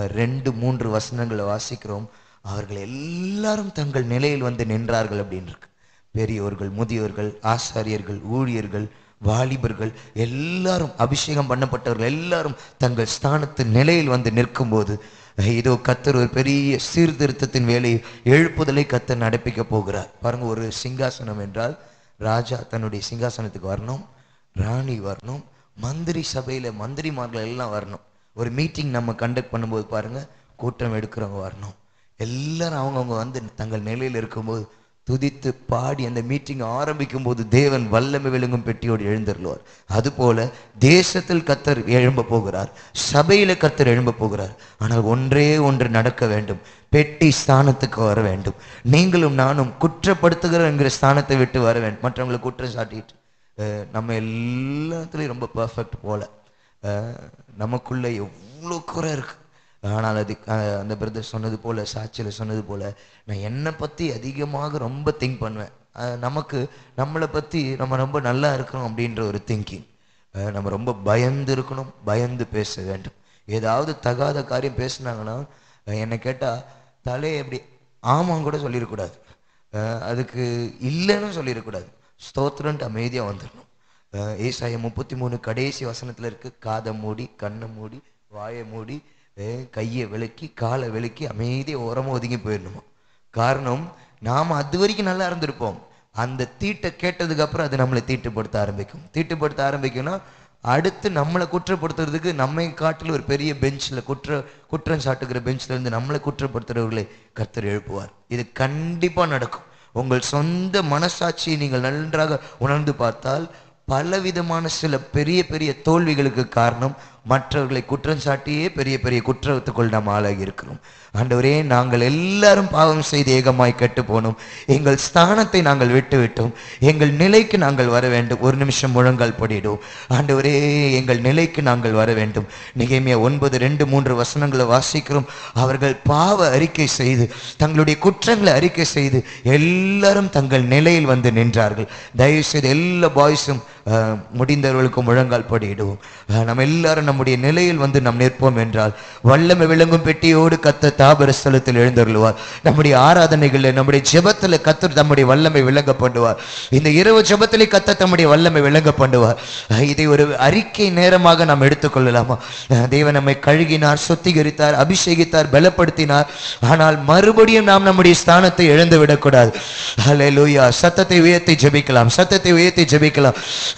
Speaker 3: 2-3 வசனங்களை வாசிக்கிறோம். அவர்கள் எல்லாரும் தங்கள் நிலையில் வந்து நின்றார்கள் அப்படின்னு இருக்கு. பெரியோர்கள், முதியோர்கள், ஆசாரியர்கள், ஊழியர்கள், வாலிபர்கள் எல்லாரும், அபிஷேகம் பண்ணப்பட்டவர்கள் எல்லாரும் தங்கள் ஸ்தானத்து நிலையில் வந்து நிற்கும் போது இதோ கர்த்தர் ஒரு பெரிய சீர்திருத்தத்தின் வேலையை, எழுப்புதலை கர்த்தர் நடப்பிக்க போகிறார். பாருங்க, ஒரு சிங்காசனம் என்றால் ராஜா தன்னுடைய சிங்காசனத்துக்கு வரணும், ராணி வரணும், மந்திரி சபையில மந்திரிமார்கள் எல்லாம் வரணும். ஒரு மீட்டிங் நம்ம கண்டக்ட் பண்ணும்போது பாருங்க, கூட்டம் எடுக்கிறவங்க வரணும். எல்லாரும் அவங்கவுங்க வந்து தங்கள் நிலையில் இருக்கும்போது துதித்து பாடி அந்த மீட்டிங் ஆரம்பிக்கும் போது தேவன் வல்லமை விளங்கும் பெட்டியோடு எழுந்தருள்வார். அதுபோல தேசத்தில் கர்த்தர் எழும்ப போகிறார், சபையில கர்த்தர் எழும்ப போகிறார். ஆனால் ஒன்றே ஒன்று நடக்க வேண்டும், பெட்டி ஸ்தானத்துக்கு வர வேண்டும். நீங்களும் நானும் குற்றப்படுத்துகிற என்கிற ஸ்தானத்தை விட்டு வர வேண்டும். மற்றவங்களை குற்றம் சாட்டிட்டு நம்ம எல்லாத்துலயும் ரொம்ப பர்ஃபெக்ட் போல நமக்குள்ள எவ்வளோ குறை இருக்கு. ஆனால் அது அந்த பிரதர் சொன்னது போல, சாட்சியில் சொன்னது போல, நான் என்னை பற்றி அதிகமாக ரொம்ப திங்க் பண்ணுவேன். நம்மளை பற்றி நம்ம ரொம்ப நல்லா இருக்கணும் அப்படின்ற ஒரு திங்கிங். நம்ம ரொம்ப பயந்து இருக்கணும், பயந்து பேச வேண்டும். ஏதாவது தகாத காரியம் பேசினாங்கன்னா என்னை கேட்டால் தலையை எப்படி ஆமாம் கூட சொல்லிடக்கூடாது, அதுக்கு இல்லைன்னு சொல்லிடக்கூடாது, ஸ்தோத்திரன்ட்டு அமைதியாக வந்துடணும். ஏசாயா 33 கடைசி வசனத்தில் இருக்கு, காதை மூடி, கண்ணை மூடி, வாயை மூடி, கையை விளக்கி, காலை விளக்கி அமைதியை ஓரமாக ஒதுங்கி போயிடணுமா. காரணம், நாம் அது வரைக்கும் நல்லா இருந்திருப்போம். அந்த தீட்டை கேட்டதுக்கு அப்புறம் அது நம்மளை தீட்டுப்படுத்த ஆரம்பிக்கும்னா அடுத்து நம்மளை குற்றப்படுத்துறதுக்கு நம்மை காட்டில் ஒரு பெரிய பெஞ்சில் குற்றம் சாட்டுகிற பெஞ்சில் இருந்து நம்மளை குற்றப்படுத்துறவர்களை கர்த்தர் எழுப்புவார். இது கண்டிப்பா நடக்கும். உங்கள் சொந்த மனசாட்சியை நீங்கள் நன்றாக உணர்ந்து பார்த்தால் பலவிதமான சில பெரிய பெரிய தோல்விகளுக்கு காரணம் மற்றவர்களை குற்றம் சாட்டியே பெரிய பெரிய குற்றத்துக்குள் நாம் ஆளாகி இருக்கிறோம். ஆண்டவரே, நாங்கள் எல்லாரும் பாவம் செய்து ஏகமாய் கெட்டு போனோம். எங்கள் ஸ்தானத்தை நாங்கள் விட்டுவிட்டோம். எங்கள் நிலைக்கு நாங்கள் வர வேண்டும். ஒரு நிமிஷம் முழங்கால் படிடுவோம். ஆண்டவரே, எங்கள் நிலைக்கு நாங்கள் வர வேண்டும். நெகேமியா 9:2-3 வசனங்களை வாசிக்கிறோம். அவர்கள் பாவ அறிக்கை செய்து, தங்களுடைய குற்றங்களை அறிக்கை செய்து எல்லாரும் தங்கள் நிலையில் வந்து நின்றார்கள். தயவு செய்து எல்லா பாய்ஸும் முடிந்தவர்களுக்கு முழங்கால் படிடுவோம். நம்ம எல்லாரும் நம்முடைய நிலையில் வந்து நாம் நிற்போம் என்றால் வல்லமை விளங்கும் பெட்டியோடு கர்த்தர் தாபர ஸ்தலத்தில் எழுந்தருளுவார். நம்முடைய ஆராதனைகளில், நம்முடைய ஜெபத்தில் கர்த்தர் தம்முடைய வல்லமை விளங்க பண்ணுவார். இந்த இரவு ஜெபத்திலே கர்த்தர் தம்முடைய வல்லமை விளங்க பண்ணுவார். இதை ஒரு அறிக்கை நேரமாக நாம் எடுத்துக்கொள்ளலாமா? தேவன் நம்மை கழுகினார், சுத்திகரித்தார், அபிஷேகித்தார், பலப்படுத்தினார். ஆனால் மறுபடியும் நாம் நம்முடைய ஸ்தானத்தை இழந்து விடக்கூடாது. ஹல்லேலூயா. சத்தத்தை உயர்த்தி ஜெபிக்கலாம், சத்தத்தை உயர்த்தி ஜெபிக்கலாம்.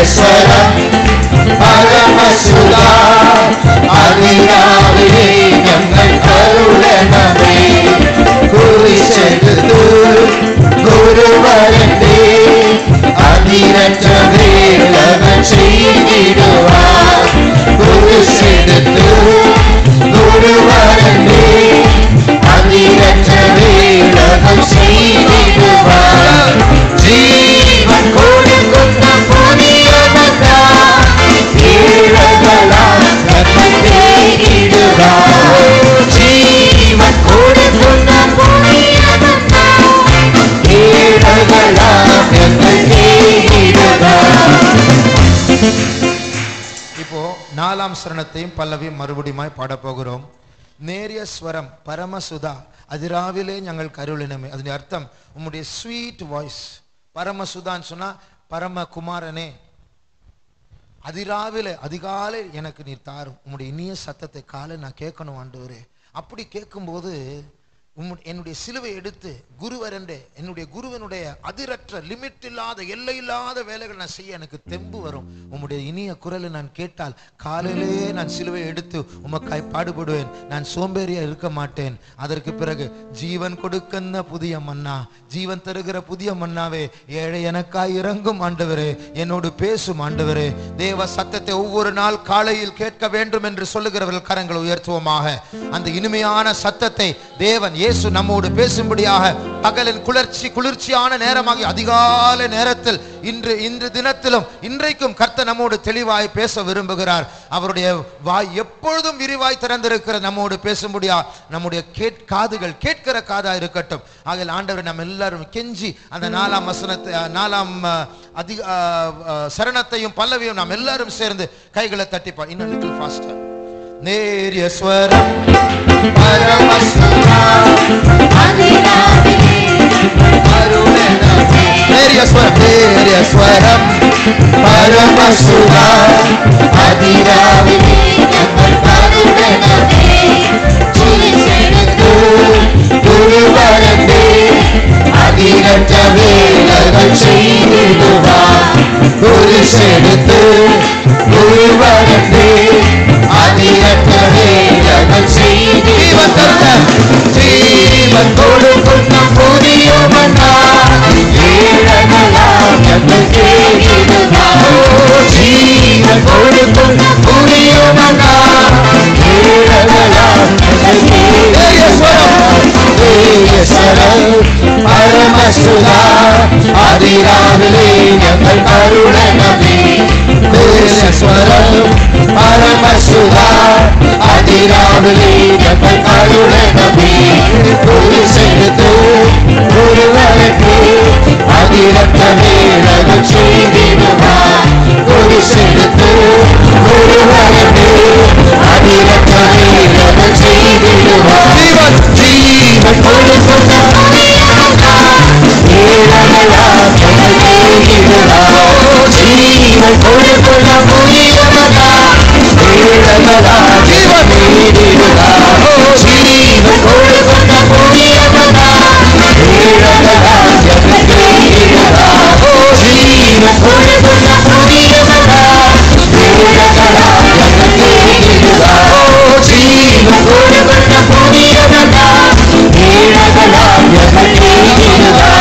Speaker 4: ஸ்வரம் பரமசுதா அதிராவிலே எங்கள் கருணமே குறிச்செடுத்து குருவரந்தே அதிரற்ற வேலவன் செய்திடுவார் குறிச்செடுத்து குருவரந்தே அதிரற்ற வேலவன் செய்திடுவார் ஜீவன் கொடுக்கும் புதியவதா ஏழகளால் நம்மை தேடிடுவார் ஜீவன் கொடுக்கும் புதியவதா ஏழகளால் நம்மை தேடிடுவார்.
Speaker 1: இப்போ 4ஆம் சரணத்தையும் பல்லவியும் மறுபடியும் பாட போகிறோம். நேரிய ஸ்வரம் பரமசுதா அதிராவிலே ഞങ്ങൾ കരുളിനമേ. അതിന്റെ அர்த்தம் உம்முடைய ஸ்வீட் வாய்ஸ். பரமசுதான்னு சொன்னா பரமகுமாரனே, அதிராவிலே அதிகாலை எனக்கு நீர் தாரும் உம்முடைய இனிய சத்தத்தை காலை நான் கேட்கணும் ஆண்டவரே. அப்படி கேட்கும்போது என்னுடைய சிலுவை எடுத்து குருவரண்டே என்னுடைய குருவனுடைய அதிரற்ற லிமிட் இல்லாத எல்லை இல்லாத வேலைகள் நான் செய்ய எனக்கு தெம்பு வரும். உம்முடைய இனிய குரலை நான் கேட்டால் காலையிலே நான் சிலுவை எடுத்து உமக்காய் பாடுபடுவேன். நான் சோம்பேறியா இருக்க மாட்டேன். அதற்கு பிறகு ஜீவன் கொடுக்கின்ற புதிய மன்னா, ஜீவன் தருகிற புதிய மன்னாவே, ஏழை எனக்காய் இறங்கும் ஆண்டவரே, என்னோடு பேசும் ஆண்டவரே. தேவ சத்தத்தை ஒவ்வொரு நாள் காலையில் கேட்க வேண்டும் என்று சொல்லுகிறவர்கள் கரங்களை உயர்த்துவோமாக. அந்த இனிமையான சத்தத்தை தேவன் இயேசு நம்மோடு பேசும்படியாக பகலின் குளிர்ச்சியான நேரமாகி அதிகாலை நேரத்தில் இன்று தினத்திலும் இன்றைக்கும் கர்த்தர் நம்மோடு தெளிவாய் பேச விரும்புகிறார். அவருடைய வாய் எப்பொழுதும் விரிவாய் திறந்திருக்கிற நம்மோடு பேசும்படியா நம்முடைய காதுகள் கேட்கிற காதா இருக்கட்டும். ஆகிய ஆண்டவர் நம்ம எல்லாரும் கெஞ்சி அந்த 4ஆம் வசனத்தை 4ஆம் சரணத்தையும் பல்லவியும் நாம் எல்லாரும் சேர்ந்து கைகளை தட்டிப்பா. இன்னும் லிட்டில் ஃபாஸ்டர். நேரிய ஸ்வரம் பரமசுதா அதிராவிலே கருணமே. நேரிய ஸ்வரம் பரமசுதா அதிராவிலே எங்கள் கருணமே குறிச்செடுத்து குருவரந்தே அதிரற்ற வேலவன் செய்திடுவார் குறிச்செடுத்து குருவரந்தே அதிரற்ற வேலவன் செய்திடுவார் ஜீவன் கொடுக்கும் புதிய மன்னா ஏழகளால் நம்மை தேடிடுவார் ஜீவன் கொடுக்கும் புதிய மன்னா ஏழகளால் நம்மை தேடிடுவார் பரமசுதா அதிராவிலே எங்கள் கருணமே ஸ்வரம் பரமசுதா அதிராவிலே எங்கள் கருணமே குறிச்செடுத்து குருவரந்தே அதிரற்ற வேலவன் செய்திடுவார் குறிச்செடுத்து குருவரந்தே அதிரற்ற வேலவன் செய்திடுவார் ஜீவன் கொடுக்கும் ஏழகளால் நம்மை தேடிடுவார் ஜீவன் கொடுக்கும் புதியவதா ஏழகளால் ஜீவன் தேடிடுவார் ஜீவன் கொடுக்கும் புதியவதா ஏழகளால் நம்மை தேடிடுவார் ஜீவன் கொடுக்கும் புதியவதா ஏழகளால் நம்மை தேடிடுவார் ஜீவன் கொடுக்கும் புதியவதா ஏழகளால் நம்மை தேடிடுவார்.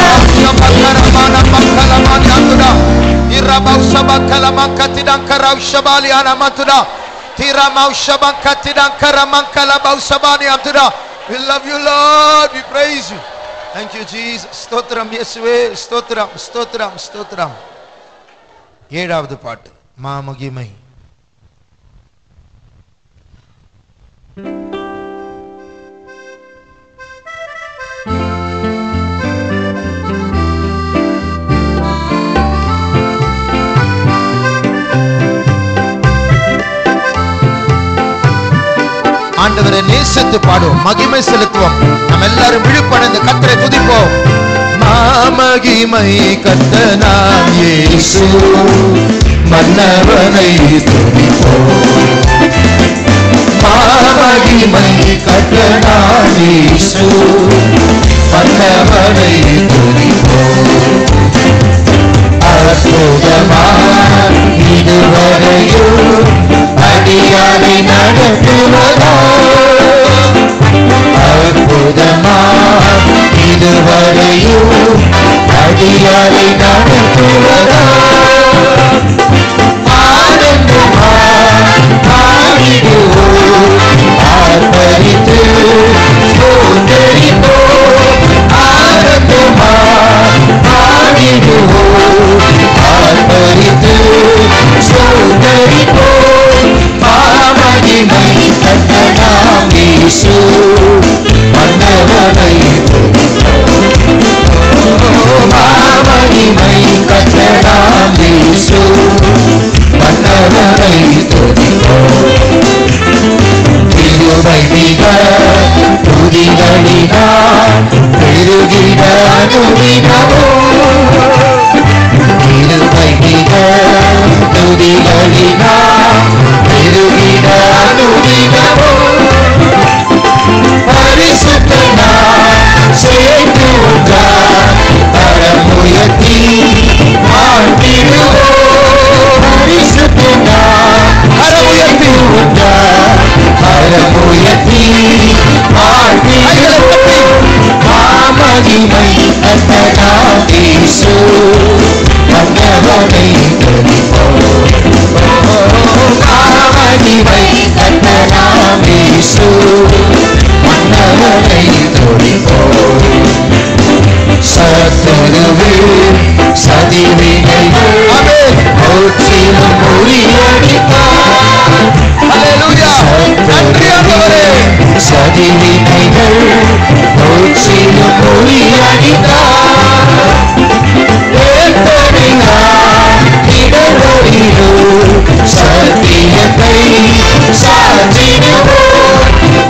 Speaker 1: We love you, Lord. We praise you. Thank you, Jesus. ஸ்தோத்திரம் இயேசுவே. ஸ்தோத்திரம் ஸ்தோத்திரம் ஸ்தோத்திரம். 7வது பாட்டு மாமகிமை. ஆண்டவரை நேசித்து பாடுவோம், மகிமை செலுத்துவோம். நம்ம எல்லாரும் விழிப்படைந்து கர்த்தரை துதிப்போம். மாமகிமை கர்த்தனாம் இயேசு மன்னவனை துதிப்போம். மாமகிமை கர்த்தனாம் இயேசு மன்னவனை துதிப்போம். அற்புதமாய்
Speaker 4: மிக துதிகளினால் பெருகிட அனுதினமும் கிருபை மிக துதிகளினால் பெருகிட அனுதினமும் பரிசுத்தனாய் சேர்ந்து ஒன்றாய் பரமுயர்த்தி வாழ்ந்திடுவோம். பரிசுத்தனாய் சேர்ந்து ஒன்றாய் பரமுயர்த்தி வாழ்ந்திடுவோம். மாமகிமை கர்த்தராம் இயேசு வந்தவனை துதிப்போம். மாமகிமை கர்த்தராம் இயேசு வந்தவனை துதிப்போம். சத்துருவே சதிவினைகள் முற்றிலும் முறியடித்தார். சதிவினைகள் முற்றிலும் முறியடித்தார். இடவழியில் சத்தியத்தை சாற்றிடுவோம்.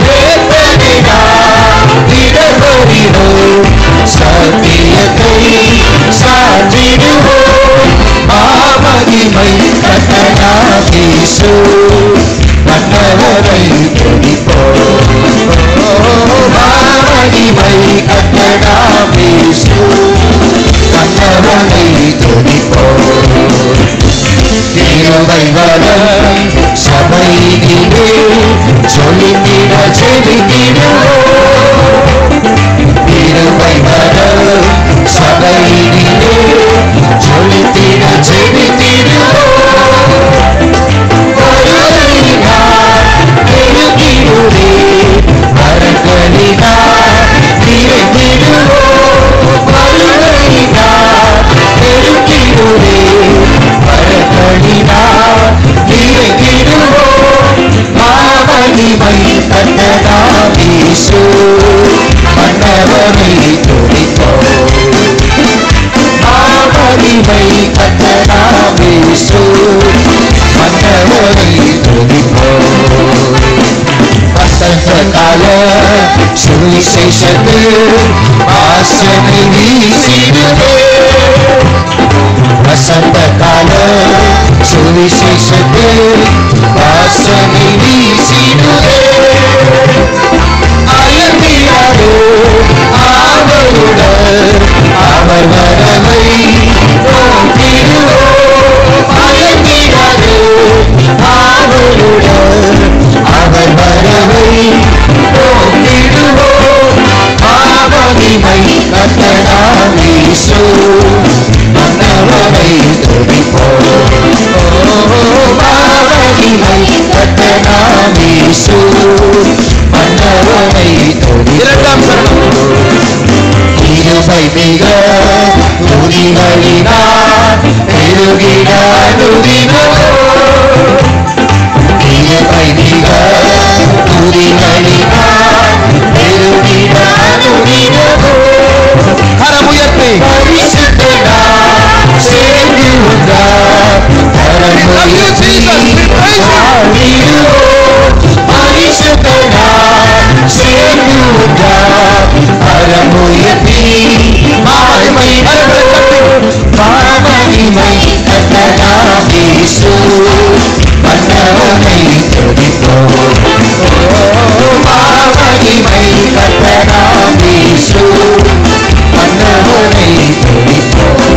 Speaker 4: இடவழியில் சத்தியத்தை சாற்றிடுவோம். மாமகிமை கர்த்தராம் இயேசு வந்தவரை துதிப்போம். மாமகிமை கர்த்தராம் இயேசு வந்தவரை துதிப்போம். கிருபை வரம் சபையிலே சொல்லித்திட செலுத்திடுவோம். கிருபை வரம் சபையிலே சொல்லித்திட செலுத்திடுவோம். வருகையினால் பெருகிடுவே வரங்களினால் நிறைந்திடுவோம். வருகையினால் பெருகிடுவே வரங்களினால் நிறைந்திடுவோம். மாமகிமை கர்த்தராம் இயேசு வந்தவரை துதிப்போம். மாமகிமை கர்த்தராம் இயேசு வந்தவரை துதிப்போம். வசந்த கால சுவிசேஷத்தில் வாசனை வீசிடுவே. வசந்த கால சுவிசேஷத்தில் வாசனை வீசிடுவே. அயர்ந்திடாதே ஆவலுடன் அவர் வரவை நோக்கிடுவோம். அயர்ந்திடாதே ஆவலுடன் அவர் வரவை நோக்கிடுவோம். மாமகிமை கர்த்தராம் இயேசு வந்தவரை துதிப்போம். மாமகிமை கர்த்தராம் இயேசு வந்தவரை துதிப்போம். கிருபை மிக துதிகளினால் பெருகிட அனுதினமும். கிருபை மிக துதிகளினால் பெருகிட அனுதினமும். கரமுயர்த்தி பரிசுத்தனாய் சேர்ந்து ஒன்றாய் பரமுயர்த்தி வாழ்ந்திடுவோம். பரிசுத்தனாய் சேர்ந்து ஒன்றாய் பரமுயர்த்தி மாமகிமை கர்த்தராம் இயேசு வந்தவரை துதிப்போம். மாமகிமை கர்த்தராம் இயேசு வந்தவரை துதிப்போம்.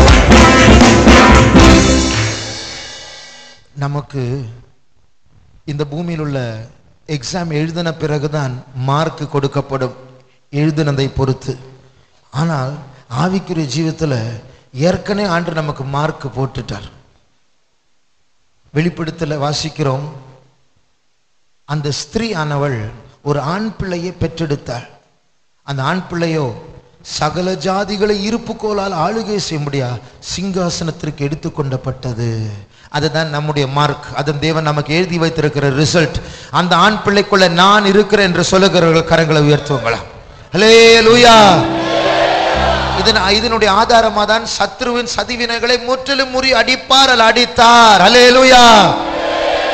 Speaker 1: நமக்கு இந்த பூமியில் உள்ள எக்ஸாம் எழுதின பிறகுதான் மார்க் கொடுக்கப்படும், எழுதினதை பொறுத்து. ஆனால் ஆவிக்குரிய ஜீவிதத்தில் ஏற்கனவே ஆண்டு நமக்கு மார்க் போட்டுட்டார். வெளிப்படுத்தல வாசிக்கிறோம், அந்த ஸ்திரீ ஆனவள் ஒரு ஆண் பிள்ளையை பெற்றெடுத்தாள். அந்த ஆண் பிள்ளையோ சகல ஜாதிகளை இருப்புக்கோளால் ஆளுகை செய்ய முடியா சிங்காசனத்திற்கு எடுத்துக்கொண்டப்பட்டது. அதுதான் நம்முடைய மார்க். அதன் தேவன் நமக்கு எழுதி வைத்திருக்கிற ரிசல்ட். அந்த ஆண் பிள்ளைக்குள்ள நான் இருக்கிறேன் என்று சொல்லுகிறவர்கள் கரங்களை உயர்த்துவங்களா? ஹல்லேலூயா. இதனுடைய ஆதாரமாக தான் சத்ருவின் சதிவினைகளை முற்றிலும் முறி அடிப்பார், அடித்தார். ஹல்லேலூயா.